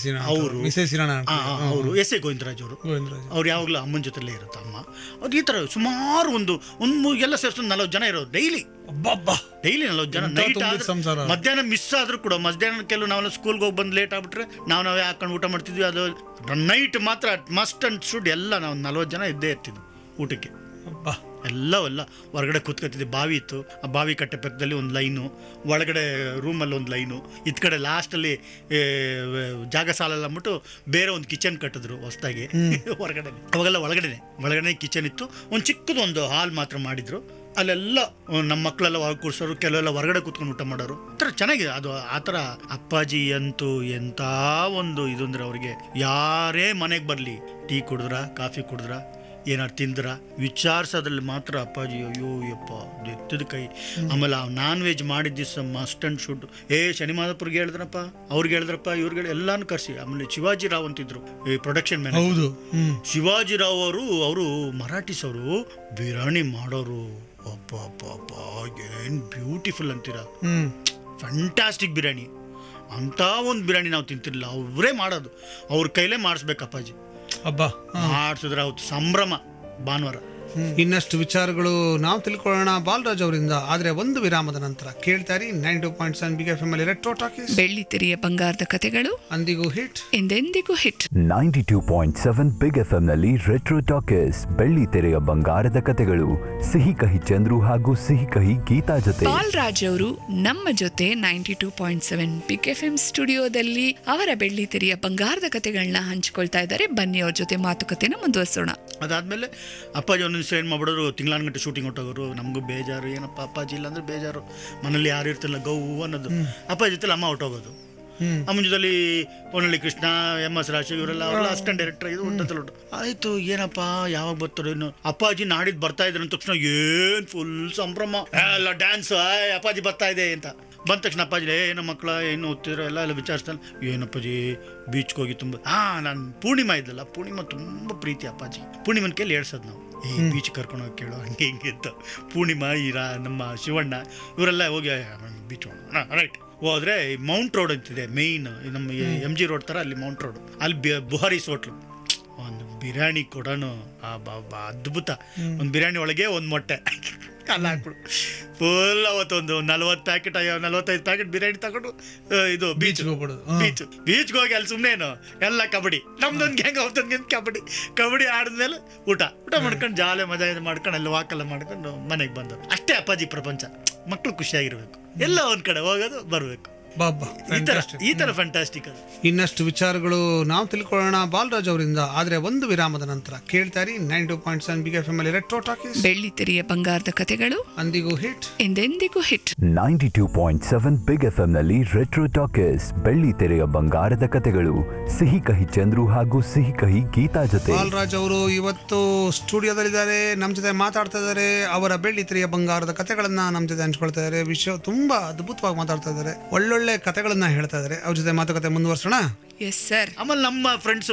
ಅವರು ಎಸ್ ಎ ಗೋವಿಂದರಾಜ್ ಅವ್ರು ಯಾವಾಗಲೂ ಅಮ್ಮನ ಜೊತೆಲೇ ಇರುತ್ತೆ ಅಮ್ಮ. ಅವ್ರು ಈ ಥರ ಸುಮಾರು ಒಂದು ಎಲ್ಲ ಸೇರಿಸೋದು 40 ಜನ ಇರೋದು ಡೈಲಿ 40 ಜನ. ನೈಟ್ ಮಧ್ಯಾಹ್ನ ಮಿಸ್ ಆದ್ರೂ ಕೂಡ, ಮಧ್ಯಾಹ್ನ ಕೆಲವು ನಾವೆಲ್ಲ ಸ್ಕೂಲ್ಗೆ ಹೋಗಿ ಬಂದು ಲೇಟ್ ಆಗ್ಬಿಟ್ರೆ ನಾವೇ ಹಾಕೊಂಡು ಊಟ ಮಾಡ್ತಿದ್ವಿ. ಅದು ನೈಟ್ ಮಾತ್ರ ಮಸ್ಟ್ ಅಂಡ್ ಶುಡ್ ಎಲ್ಲ ನಾವು 40 ಜನ ಇದ್ದೇ ಇರ್ತಿದ್ವಿ ಊಟಕ್ಕೆ. ಎಲ್ಲವೆಲ್ಲ ಹೊರಗಡೆ ಕೂತ್ಕೊತಿದ್ವಿ. ಬಾವಿ ಇತ್ತು, ಆ ಬಾವಿ ಕಟ್ಟೆ ಪಕ್ಕದಲ್ಲಿ ಒಂದು ಲೈನು, ಒಳಗಡೆ ರೂಮಲ್ಲಿ ಒಂದು ಲೈನು, ಇದ್ ಕಡೆ ಲಾಸ್ಟಲ್ಲಿ ಜಾಗ ಸಾಲಲ್ಲ ಅಂದ್ಬಿಟ್ಟು ಬೇರೆ ಒಂದು ಕಿಚನ್ ಕಟ್ಟಿದ್ರು ಹೊಸದಾಗಿ ಹೊರಗಡೆ. ಅವಾಗೆಲ್ಲ ಒಳಗಡೆ ಕಿಚನ್ ಇತ್ತು, ಒಂದು ಚಿಕ್ಕದು ಒಂದು ಹಾಲ್ ಮಾತ್ರ ಮಾಡಿದ್ರು. ಅಲ್ಲೆಲ್ಲ ನಮ್ಮ ಮಕ್ಕಳೆಲ್ಲ ಒಳಗೆ ಕೂರ್ಸೋರು, ಕೆಲವೆಲ್ಲ ಹೊರಗಡೆ ಕೂತ್ಕೊಂಡು ಊಟ ಮಾಡೋರು. ಒಂಥರ ಚೆನ್ನಾಗಿದೆ ಅದು. ಆ ಥರ ಅಪ್ಪಾಜಿ ಅಂತೂ ಎಂಥ ಒಂದು ಇದು ಅಂದರೆ, ಅವ್ರಿಗೆ ಯಾರೇ ಮನೆಗೆ ಬರಲಿ, ಟೀ ಕುಡಿದ್ರ, ಕಾಫಿ ಕುಡಿದ್ರ, ಏನಾರು ತಿಂದ್ರ, ವಿಚಾರಿಸೋದ್ರಲ್ಲಿ ಮಾತ್ರ ಅಪ್ಪಾಜಿ ಅಯ್ಯೋ ಯಪ್ಪ ಎತ್ತದ ಕೈ. ಆಮೇಲೆ ನಾನ್ ವೆಜ್ ಮಾಡಿದ ದಿವಸ ಮಸ್ಟ್ ಅಂಡ್ ಶುಡ್ ಶನಿ ಮಾದಪ್ಪರಿಗೆ ಹೇಳಿದ್ರಪ್ಪ, ಅವ್ರಿಗೆ ಹೇಳಿದ್ರಪ್ಪ, ಇವ್ರಿಗೆ ಎಲ್ಲಾನು ಕರೆಸಿ. ಆಮೇಲೆ ಶಿವಾಜಿ ರಾವ್ ಅಂತಿದ್ರು, ಈ ಪ್ರೊಡಕ್ಷನ್ ಮ್ಯಾನೇಜರ್. ಶಿವಾಜಿ ರಾವ್ ಅವರು ಮರಾಠೀಸ್ ಅವರು ಬಿರಿಯಾನಿ ಮಾಡೋರು. ಅಪ್ಪ ಏನ್ ಬ್ಯೂಟಿಫುಲ್ ಅಂತೀರಾ, ಫ್ಯಾಂಟಾಸ್ಟಿಕ್ ಬಿರಿಯಾನಿ. ಅಂತ ಒಂದು ಬಿರಿಯಾನಿ ನಾವು ತಿಂತಿರ್ಲಿಲ್ಲ, ಅವರೇ ಮಾಡೋದು, ಅವ್ರ ಕೈಲೇ ಮಾಡಿಸ್ಬೇಕು ಅಪ್ಪಾಜಿ. ಮಾಡಿಸಿದ್ರೆ ಅವತ್ತು ಸಂಭ್ರಮ. ಭಾನುವಾರ ಇನ್ನಷ್ಟು ವಿಚಾರಗಳು ನಾವು ತಿಳ್ಕೊಳ್ಳೋಣ ಬಾಲರಾಜ್ ಅವರಿಂದ, ಆದ್ರೆ ಒಂದು ವಿರಾಮದ ನಂತರ. ಕೇಳ್ತಾರಿ 92.7 ಬಿಗ್ ಎಫ್ಎಂ ಅಲ್ಲಿ ರೆಟ್ರೋ ಟಾಕೀಸ್, ಬೆಳ್ಳಿ ತೆರೆಯ ಬಂಗಾರದ ಕಥೆಗಳು, ಅಂದಿಗೂ ಹಿಟ್ ಎಂದೆಂದಿಗೂ ಹಿಟ್. 92.7 ಬಿಗ್ ಎಫ್ಎಂ ನಲ್ಲಿ ರೆಟ್ರೋ ಟಾಕೀಸ್, ಬೆಳ್ಳಿ ತೆರೆಯ ಬಂಗಾರದ ಕಥೆಗಳು, ಸಿಹಿ ಕಹಿ ಚಂದ್ರು ಹಾಗೂ ಸಿಹಿ ಕಹಿ ಗೀತಾ ಜೊತೆ. ಬಾಲರಾಜ್ ಅವರು ನಮ್ಮ ಜೊತೆ 92.7 ಬಿಗ್ ಎಫ್ಎಂ ಸ್ಟುಡಿಯೋದಲ್ಲಿ ಅವರ ಬೆಳ್ಳಿ ತೆರೆಯ ಬಂಗಾರದ ಕಥೆಗಳನ್ನ ಹಂಚಿಕೊಳ್ತಾ ಇದ್ದಾರೆ. ಬನ್ನಿ ಅವ್ರ ಜೊತೆ ಮಾತುಕತೆನ ಮುಂದುವರಿಸೋಣ. ಅದಾದ್ಮೇಲೆ ಅಪ್ಪಾಜಿ ಒಂದೊಂದು ಏನು ಮಾಡ್ಬಿಡೋರು, ತಿಂಗಳಾನ್ಗಂಟೆ ಶೂಟಿಂಗ್ ಹೊಟ್ಟೋಗೋರು. ನಮಗೂ ಬೇಜಾರು, ಏನಪ್ಪ ಅಪ್ಪಾಜಿ ಇಲ್ಲ ಅಂದ್ರೆ ಬೇಜಾರು, ಮನೇಲಿ ಯಾರು ಇರ್ತಿಲ್ಲ ಗೌ ಅನ್ನೋದು. ಅಪ್ಪಾಜಿ ಜೊತೆಲಿ ಅಮ್ಮ ಹೊಟ್ಟೋಗೋದು. ಅಮ್ಮನ ಜೊತೆಲಿ ಹೊನ್ನಳ್ಳಿ ಕೃಷ್ಣ, MS ರಾಜಶೇಖರ್ ಇವರೆಲ್ಲ ಅಸಿಸ್ಟೆಂಟ್ ಡೈರೆಕ್ಟರ್ ಇದು ಹೊಂಟು ಆಯ್ತು. ಏನಪ್ಪ ಯಾವಾಗ ಬರ್ತಾರೆ ಇನ್ನು, ಅಪ್ಪಾಜಿ ನಾಡಿದ್ದು ಬರ್ತಾ ಇದ್ರು ಅಂದ ತಕ್ಷಣ ಏನು ಫುಲ್ ಸಂಭ್ರಮ, ಎಲ್ಲ ಡ್ಯಾನ್ಸ್, ಅಪ್ಪಾಜಿ ಬರ್ತಾ ಇದೆ ಅಂತ. ಬಂದ ತಕ್ಷಣ ಅಪ್ಪಾಜಿ ಏನೋ ಮಕ್ಕಳ ಏನು ಓದ್ತಿದ್ರು ಎಲ್ಲ ವಿಚಾರಿಸ್ತಾನೆ. ಏನಪ್ಪಾಜಿ ಬೀಚ್ಗೆ ಹೋಗಿ ತುಂಬ ನಾನು ಪೂರ್ಣಿಮಾ ಇದ್ದಲ್ಲ, ಪೂರ್ಣಿಮಾ ತುಂಬ ಪ್ರೀತಿ ಅಪ್ಪಾಜಿ. ಪೂರ್ಣಿಮನ ಕೈಲಿ ಹೇಳ್ಸೋದು ನಾವು, ಬೀಚ್ ಕರ್ಕೊಂಡು ಹೋಗಿ ಕೇಳೋ ಹಂಗೆ ಹಿಂಗೆ ಅಂತ. ಪೂರ್ಣಿಮಾ, ನಮ್ಮ ಶಿವಣ್ಣ ಇವರೆಲ್ಲ ಹೋಗಿ ಬೀಚ್ ಹೋಗೋಣ ರೈಟ್. ಹೋದ್ರೆ ಮೌಂಟ್ ರೋಡ್ ಅಂತಿದೆ ಮೇಯ್ನ್, ನಮ್ಮ MG ರೋಡ್ ಥರ ಅಲ್ಲಿ ಮೌಂಟ್ ರೋಡ್, ಅಲ್ಲಿ ಬುಹಾರೀಸ್ ಹೋಟ್ಲು. ಒಂದು ಬಿರಿಯಾನಿ ಕೊಡೋನು ಅದ್ಭುತ. ಒಂದು ಬಿರಿಯಾನಿ ಒಳಗೆ ಒಂದು ಮೊಟ್ಟೆ ಅಲ್ಲ ಹಾಕ್ಬಿಡು ಫುಲ್. ಅವತ್ತೊಂದು 45 ಪ್ಯಾಕೆಟ್ ಬಿರಿಯಾನಿ ತಗೊಂಡು ಇದು ಬೀಚ್ಗೆ ಬೀಚ್ಗೆ ಹೋಗಿ ಅಲ್ಲಿ ಸುಮ್ಮನೆ ಎಲ್ಲ ಕಬಡ್ಡಿ, ನಮ್ದೊಂದು ಗ್ಯಾಂಗ್ ಅವತ್ತೊಂದು ಕಬಡ್ಡಿ ಆಡಿದ್ಮೇಲೆ ಊಟ ಮಾಡ್ಕೊಂಡು ಜಾಲಿ ಮಜಾ ಮಾಡ್ಕೊಂಡು ಅಲ್ಲಿ ವಾಕೆಲ್ಲ ಮಾಡ್ಕೊಂಡು ಮನೆಗೆ ಬಂದವರು. ಅಷ್ಟೇ ಅಪ್ಪಾಜಿ ಪ್ರಪಂಚ. ಮಕ್ಕಳು ಖುಷಿಯಾಗಿರ್ಬೇಕು, ಎಲ್ಲ ಒಂದ್ ಕಡೆ ಹೋಗೋದು ಬರಬೇಕು. ಬಾಬಾ ಈ ತರ ಫ್ಯಾಂಟಾಸ್ಟಿಕ್. ಇನ್ನಷ್ಟು ವಿಚಾರಗಳು ನಾವು ತಿಳ್ಕೊಳ್ಳೋಣ ಬಾಲರಾಜ್ ಅವರಿಂದ. ಆದ್ರೆ ಒಂದು ವಿರಾಮದ ನಂತರ ಕೇಳ್ತಾ ಇರಿ 92.7 ಬಿಗ್ ಎಫ್ಎಂ ಅಲ್ಲಿ ರೆಟ್ರೋ ಟಾಕೀಸ್, ಬೆಳ್ಳಿ ತೆರೆಯ ಬಂಗಾರದ ಕಥೆಗಳು ಅಂದಿಗೂ ಹಿಟ್ ಎಂದೆಂದಿಗೂ ಹಿಟ್. 92.7 ಬಿಗ್ ಎಫ್ಎಂ ನಲ್ಲಿ ರೆಟ್ರೋ ಟಾಕೀಸ್, ಬೆಳ್ಳಿ ತೆರೆಯ ಬಂಗಾರದ ಕಥೆಗಳು, ಸಿಹಿ ಕಹಿ ಚಂದ್ರು ಹಾಗೂ ಸಿಹಿ ಕಹಿ ಗೀತಾ ಜೊತೆ. ಬಾಲರಾಜ್ ಅವರು ಇವತ್ತು ಸ್ಟುಡಿಯೋದಲ್ಲಿದ್ದಾರೆ, ನಮ್ಮ ಜೊತೆ ಮಾತಾಡ್ತಾ ಇದ್ದಾರೆ. ಅವರ ಬೆಳ್ಳಿ ತೆರೆಯ ಬಂಗಾರದ ಕಥೆಗಳನ್ನ ನಮ್ಮ ಜೊತೆ ಹಂಚ್ಕೊಳ್ತಾ ಇದ್ದಾರೆ. ವಿಷಯ ತುಂಬಾ ಅದ್ಭುತವಾಗಿ ಮಾತಾಡ್ತಾ ಇದ್ದಾರೆ, ಒಳ್ಳೊಳ್ಳೆ ಕಥೆಗಳನ್ನ ಹೇಳ್ತಾ ಇದ್ದಾರೆ. ಅವ್ರ ಜೊತೆ ಮಾತುಕತೆ ಮುಂದುವರ್ಸೋಣ. Yes sir. ಆಮೇಲೆ ನಮ್ಮ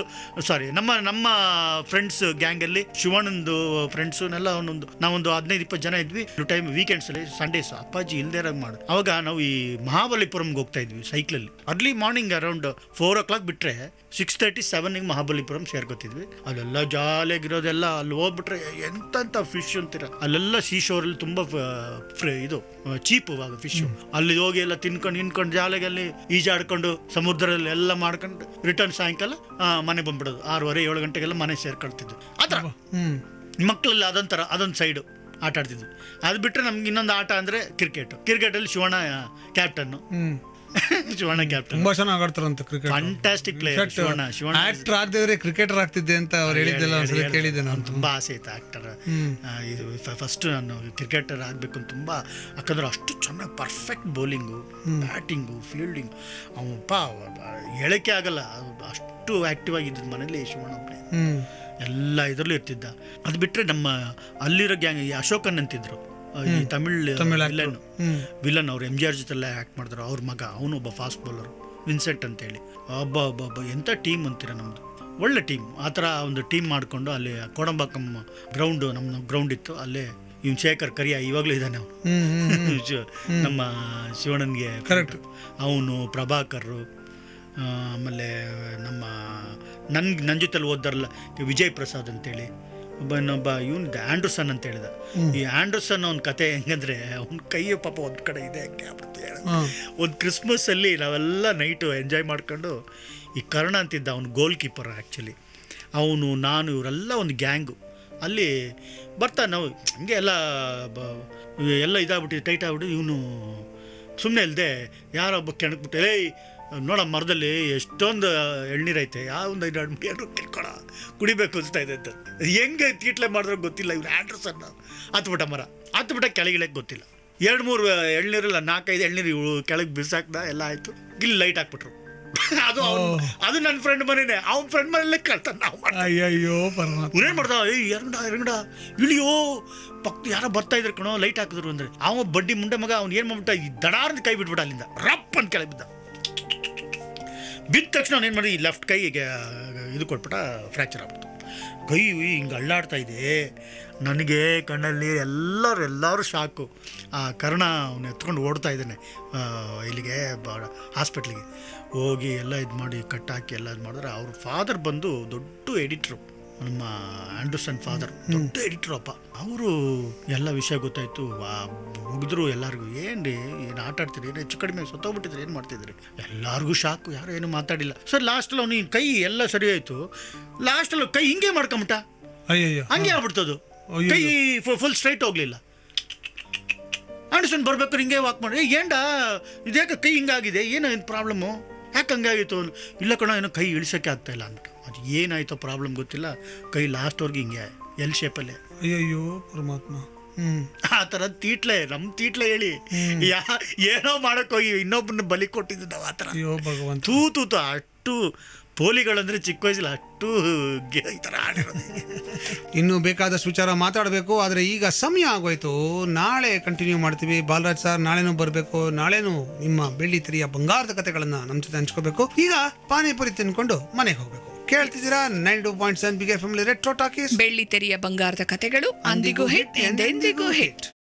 ಫ್ರೆಂಡ್ಸ್ ಗ್ಯಾಂಗ್ ಅಲ್ಲಿ ಶಿವಣ್ಣಂದು ಫ್ರೆಂಡ್ಸ್ ನಾವೊಂದು 15-20 ಜನ ಇದ್ವಿ. ಟೈಮ್ ವೀಕೆಂಡ್ಸ್ ಅಲ್ಲಿ ಸಂಡೇಸ್ ಅಪ್ಪಾಜಿ ಇಲ್ದೇ ಮಾಡು. ಅವಾಗ ನಾವು ಈ ಮಹಾಬಲಿಪುರಂಗೆ ಹೋಗ್ತಾ ಇದ್ವಿ ಸೈಕ್ಲಲ್ಲಿ. ಅರ್ಲಿ ಮಾರ್ನಿಂಗ್ ಅರೌಂಡ್ 4 o'clock ಬಿಟ್ರೆ 6:30-7 ಮಹಾಬಲಿಪುರಂ ಸೇರ್ಕೊತಿದ್ವಿ. ಅಲ್ಲೆಲ್ಲ ಜಾಲಿಯಾಗಿರೋದೆಲ್ಲ ಅಲ್ಲಿ ಹೋಗ್ಬಿಟ್ರೆ ಎಂತ ಫಿಶ್ ಅಂತೀರ. ಅಲ್ಲೆಲ್ಲ ಸೀಶೋರ್ ಅಲ್ಲಿ ತುಂಬಾ ಇದು ಚೀಪ್ ಫಿಶ್. ಅಲ್ಲಿ ಹೋಗಿ ಎಲ್ಲ ತಿನ್ಕೊಂಡು ಜಾಲಿಗೆ ಅಲ್ಲಿ ಈಜಾಡ್ಕೊಂಡು ಸಮುದ್ರದಲ್ಲಿ ಎಲ್ಲ ಮಾಡ್ಕೊಂಡು ರಿಟರ್ನ್ ಸಾಯಂಕಾಲ ಮನೆ ಬಂದ್ಬಿಡೋದು. 6:30-7 ಗಂಟೆಗೆಲ್ಲ ಮನೆ ಸೇರ್ಕೊಳ್ತಿದ್ವಿ. ಆತರ ಮಕ್ಕಳಲ್ಲಿ ಅದೊಂದು ಸೈಡು ಆಟ ಆಡ್ತಿದ್ವಿ. ಅದು ಬಿಟ್ಟರೆ ನಮ್ಗೆ ಇನ್ನೊಂದು ಆಟ ಅಂದ್ರೆ ಕ್ರಿಕೆಟಲ್ಲಿ ಶಿವಣ್ಣ ಕ್ಯಾಪ್ಟನ್. ಶಿವಣ್ಣ ಕ್ಯಾಪ್ಟನ್ ತುಂಬಾ ಚೆನ್ನಾಗಿ ಆಡ್ತಾರಂತ cricket. Fantastic player Shivanna. Actor ಆಗದಿದ್ರೆ ಕ್ರಿಕೆಟರ್ ಆಗ್ತಿದ್ದೆ ಅಂತ ಅವ್ರು ಹೇಳಿದ್ದೆಲ್ಲ ಒಂದ್ಸಲ ಕೇಳಿದ್ದೆ ನಾನು. ತುಂಬಾ ಆಸೆ ಇತ್ತು ಆಕ್ಟರ್. ಇದು ಫಸ್ಟ್ ನಾನು ಕ್ರಿಕೆಟರ್ ಆಗ್ಬೇಕು ಅಂತ ತುಂಬಾ. ಯಾಕಂದ್ರೆ ಅಷ್ಟು ಚೆನ್ನಾಗಿ ಪರ್ಫೆಕ್ಟ್ ಬೌಲಿಂಗು, ಬ್ಯಾಟಿಂಗು, ಫೀಲ್ಡಿಂಗ್. ಅವಪ್ಪ ಹೇಳಕ್ಕೆ ಆಗಲ್ಲ, ಅಷ್ಟು ಆಕ್ಟಿವ್ ಆಗಿದ್ದ ಮನೇಲಿ ಶಿವಣ್ಣ ಎಲ್ಲ ಇದರಲ್ಲೂ ಇರ್ತಿದ್ದ. ಅದು ಬಿಟ್ರೆ ನಮ್ಮ ಅಲ್ಲಿರೋ ಗ್ಯಾಂಗ್ ಅಶೋಕನ್ ಅಂತಿದ್ರು, ಈ ತಮಿಳ್ ವಿಲನ್. ಅವ್ರು MGR ಜೊತೆಲ್ಲ ಆ್ಯಕ್ಟ್ ಮಾಡಿದ್ರು. ಅವ್ರ ಮಗ ಅವನು ಒಬ್ಬ ಫಾಸ್ಟ್ ಬೌಲರ್ ವಿನ್ಸೆಂಟ್ ಅಂತೇಳಿ. ಒಬ್ಬ ಎಂಥ ಟೀಮ್ ಅಂತೀರ ನಮ್ಮದು, ಒಳ್ಳೆ ಟೀಮ್. ಆ ಥರ ಒಂದು ಟೀಮ್ ಮಾಡಿಕೊಂಡು ಅಲ್ಲಿ ಕೋಡಂಬಾಕಂ ಗ್ರೌಂಡು, ನಮ್ಮ ಗ್ರೌಂಡ್ ಇತ್ತು. ಅಲ್ಲೇ ಇವ್ನು ಶೇಖರ್ ಕರಿಯ ಇವಾಗಲೂ ಇದ್ದಾನೆ ಅವನು, ನಮ್ಮ ಶಿವಣ್ಣನಿಗೆ ಕರೆಕ್ಟ್. ಅವನು ಪ್ರಭಾಕರ್, ಆಮೇಲೆ ನನ್ನ ಜೊತೆಲಿ ಓದ್ದಾರಲ್ಲ ವಿಜಯ್ ಪ್ರಸಾದ್ ಅಂತೇಳಿ ಇನ್ನೊಬ್ಬ ಇವನ್ ಆಂಡ್ರಸನ್ ಅಂತ ಹೇಳಿದ. ಈ ಆಂಡ್ರಸನ್ ಅವನ ಕತೆ ಹೆಂಗಂದ್ರೆ, ಅವನ ಕೈಯ ಪಾಪ ಒಂದ್ ಕಡೆ ಇದೆ. ಒಂದು ಕ್ರಿಸ್ಮಸ್ ಅಲ್ಲಿ ನಾವೆಲ್ಲ ನೈಟು ಎಂಜಾಯ್ ಮಾಡ್ಕೊಂಡು, ಈ ಕರ್ಣ ಅಂತಿದ್ದ ಅವನು ಗೋಲ್ ಕೀಪರ್ ಆ್ಯಕ್ಚುಲಿ. ಅವನು ನಾನು ಇವರೆಲ್ಲ ಒಂದು ಗ್ಯಾಂಗು ಅಲ್ಲಿ ಬರ್ತಾ ನಾವು ಹಂಗೆ ಎಲ್ಲ ಇದಾಗ್ಬಿಟ್ಟಿದೆ, ಟೈಟ್ ಆಗ್ಬಿಟ್ಟು. ಇವನು ಸುಮ್ಮನೆ ಇಲ್ಲದೆ ಯಾರೊಬ್ಬ ಕೆಣಕ್ಬಿಟ್ಟು, ಏಯ್ ನೋಡ ಮರದಲ್ಲಿ ಎಷ್ಟೊಂದು ಎಳ್ನೀರೈತೆ, ಯಾವೊಂದು 5-6 ಕಿಲ್ಕೊಳ ಕುಡಿಬೇಕು ಅನಿಸ್ತಾ ಇದೆ ಅಂತ. ಹೆಂಗೆ ತೀಟ್ಲೆ ಮಾಡಿದ್ರೆ ಗೊತ್ತಿಲ್ಲ. ಇವ್ರು ಆಂಡ್ರಸನ್ ಹತ್ಬಿಟ್ಟ ಕೆಳಗಿಳಕ್ಕೆ ಗೊತ್ತಿಲ್ಲ. 2-3 ಎಳ್ನೀರಲ್ಲ 4-5 ಎಳ್ನೀರು ಕೆಳಗೆ ಬಿಸಾಕ್ದ, ಎಲ್ಲ ಆಯಿತು. ಇಲ್ಲಿ ಲೈಟ್ ಹಾಕ್ಬಿಟ್ರು. ಅದು ನನ್ನ ಫ್ರೆಂಡ್ ಮನೇನೆ. ಅವ್ನ ಫ್ರೆಂಡ್ ಮನೇಲೆ ಕಳ್ತಾನೆ. ನಾವು ಏನ್ ಮಾಡ್ದ, ಎರಗಡ ಇಳಿಯೋ ಪಕ್ಕ ಯಾರೋ ಬರ್ತಾ ಇದ್ರು ಕಣೋ, ಲೈಟ್ ಹಾಕಿದ್ರು ಅಂದ್ರೆ. ಅವ ಬಡ್ಡಿ ಮುಂಡೆ ಮಗ ಅವ್ನು ಏನು ಮಾಡ್ಬಿಟ್ಟ, ಈ ದಡಾರ್ದು ಕೈ ಬಿಟ್ಬಿಟ್ಟ. ಅಲ್ಲಿಂದ ರಪ್ ಅಂತ ಕೆಳಗೆ ಬಿದ್ದ ತಕ್ಷಣ ಅವ್ನು ಏನು ಮಾಡಿ, ಲೆಫ್ಟ್ ಕೈಗೆ ಇದು ಕೊಟ್ಬಿಟ್ಟ, ಫ್ರ್ಯಾಕ್ಚರ್ ಆಗ್ಬಿಡ್ತು. ಕೈ ಹಿಂಗೆ ಅಳ್ಳಾಡ್ತಾ ಇದೆ. ನನಗೆ ಕಣ್ಣಲ್ಲಿ ಎಲ್ಲರೂ ಶಾಕು. ಆ ಕರ್ಣ ಅವನು ಎತ್ಕೊಂಡು ಓಡ್ತಾ ಇದ್ದಾನೆ ಇಲ್ಲಿಗೆ ಹಾಸ್ಪಿಟ್ಲಿಗೆ ಹೋಗಿ ಎಲ್ಲ ಇದು ಮಾಡಿ ಕಟ್ಟಾಕಿ ಎಲ್ಲ ಇದು ಮಾಡಿದ್ರೆ. ಅವ್ರ ಫಾದರ್ ಬಂದು ದೊಡ್ಡ ಎಡಿಟ್ರು, ನಮ್ಮ ಆಂಡರ್ಸನ್ ಫಾದರ್ ದೊಡ್ಡ ಎಡಿಟ್ರು ಅಪ್ಪ. ಅವರು ಎಲ್ಲ ವಿಷಯ ಗೊತ್ತಾಯ್ತು. ಹೋಗಿದ್ರು ಎಲ್ಲರಿಗೂ, ಏನು ಆಟ ಆಡ್ತೀರಿ, ಏನು ಹೆಚ್ಚು ಕಡಿಮೆ ಸತ್ತೋಗ್ಬಿಟ್ಟಿದ್ರು, ಏನು ಮಾಡ್ತಿದ್ರಿ, ಎಲ್ಲರಿಗೂ ಶಾಕು. ಯಾರು ಏನು ಮಾತಾಡಿಲ್ಲ. ಸರ್ ಲಾಸ್ಟಲ್ಲಿ ಅವನು ಕೈ ಎಲ್ಲ ಸರಿ ಆಯಿತು. ಲಾಸ್ಟಲ್ಲಿ ಕೈ ಹಿಂಗೆ ಮಾಡ್ಕೊಂಬಿಟ್ಟ, ಹಂಗೆ ಆಗ್ಬಿಡ್ತದು. ಕೈ ಫುಲ್ ಸ್ಟ್ರೈಟ್ ಹೋಗ್ಲಿಲ್ಲ. ಆಂಡರ್ಸನ್ ಬರ್ಬೇಕಾದ್ರೆ ಹಿಂಗೆ ವಾಕ್ ಮಾಡಿ, ಏಂಡ ಇದ್ಯಾಕೆ ಕೈ ಹಿಂಗಾಗಿದೆ, ಏನೋ ಪ್ರಾಬ್ಲಮ್ಮು, ಯಾಕೆ ಹಂಗಾಗಿತ್ತು? ಇಲ್ಲ ಕಣೋ, ಏನೋ ಕೈ ಇಳಿಸೋಕ್ಕೆ ಆಗ್ತಾಯಿಲ್ಲ ಅಂತ. ಅದು ಏನಾಯ್ತೋ ಪ್ರಾಬ್ಲಮ್ ಗೊತ್ತಿಲ್ಲ, ಕೈ ಲಾಸ್ಟ್ವರೆಗೆ ಹಿಂಗೆ ಎಲ್ ಶೇಪಲ್ಲೇ. ಅಯ್ಯೋ ಪರಮಾತ್ಮ. ಆ ಥರ ನಮ್ಮ ತೀಟ್ಲೆ ಹೇಳಿ ಏನೋ ಮಾಡೋಕ್ಕೋಗಿ ಇನ್ನೊಬ್ಬನ ಬಲಿ ಕೊಟ್ಟಿದ್ದು ನಾವು. ಆ ಥರ ತೂತು ಅಷ್ಟು ಪೋಲಿಗಳಂದ್ರೆ ಚಿಕ್ಕ ವಯಸ್ಸಲ್ಲಿ ಅಷ್ಟು ಈ ಥರ ಆಡಿರೋದು. ಇನ್ನೂ ಬೇಕಾದಷ್ಟು ವಿಚಾರ ಮಾತಾಡಬೇಕು, ಆದರೆ ಈಗ ಸಮಯ ಆಗೋಯ್ತು. ನಾಳೆ ಕಂಟಿನ್ಯೂ ಮಾಡ್ತೀವಿ. ಬಾಲರಾಜ್ ಸರ್ ನಾಳೆನೂ ಬರಬೇಕು. ನಾಳೆನೂ ನಿಮ್ಮ ಬೆಳ್ಳಿ ತೆರೆಯ ಬಂಗಾರದ ಕಥೆಗಳನ್ನ ನಮ್ಮ ಜೊತೆ ಹಂಚ್ಕೋಬೇಕು. ಈಗ ಪಾನಿಪುರಿ ತಿನ್ಕೊಂಡು ಮನೆಗೆ ಹೋಗ್ಬೇಕು. ಕೇಳ್ತಿದ್ದೀರಾ 92.7 ಬಿಗ್ ಎಫ್ಎಂ ರೆಟ್ರೋ ಟಾಕೀಸ್, ಬೆಳ್ಳಿ ತೆರೆಯ ಬಂಗಾರದ ಕಥೆಗಳು, ಅಂದಿಗೂ ಹಿಟ್ ಎಂದೆಂದಿಗೂ ಹಿಟ್.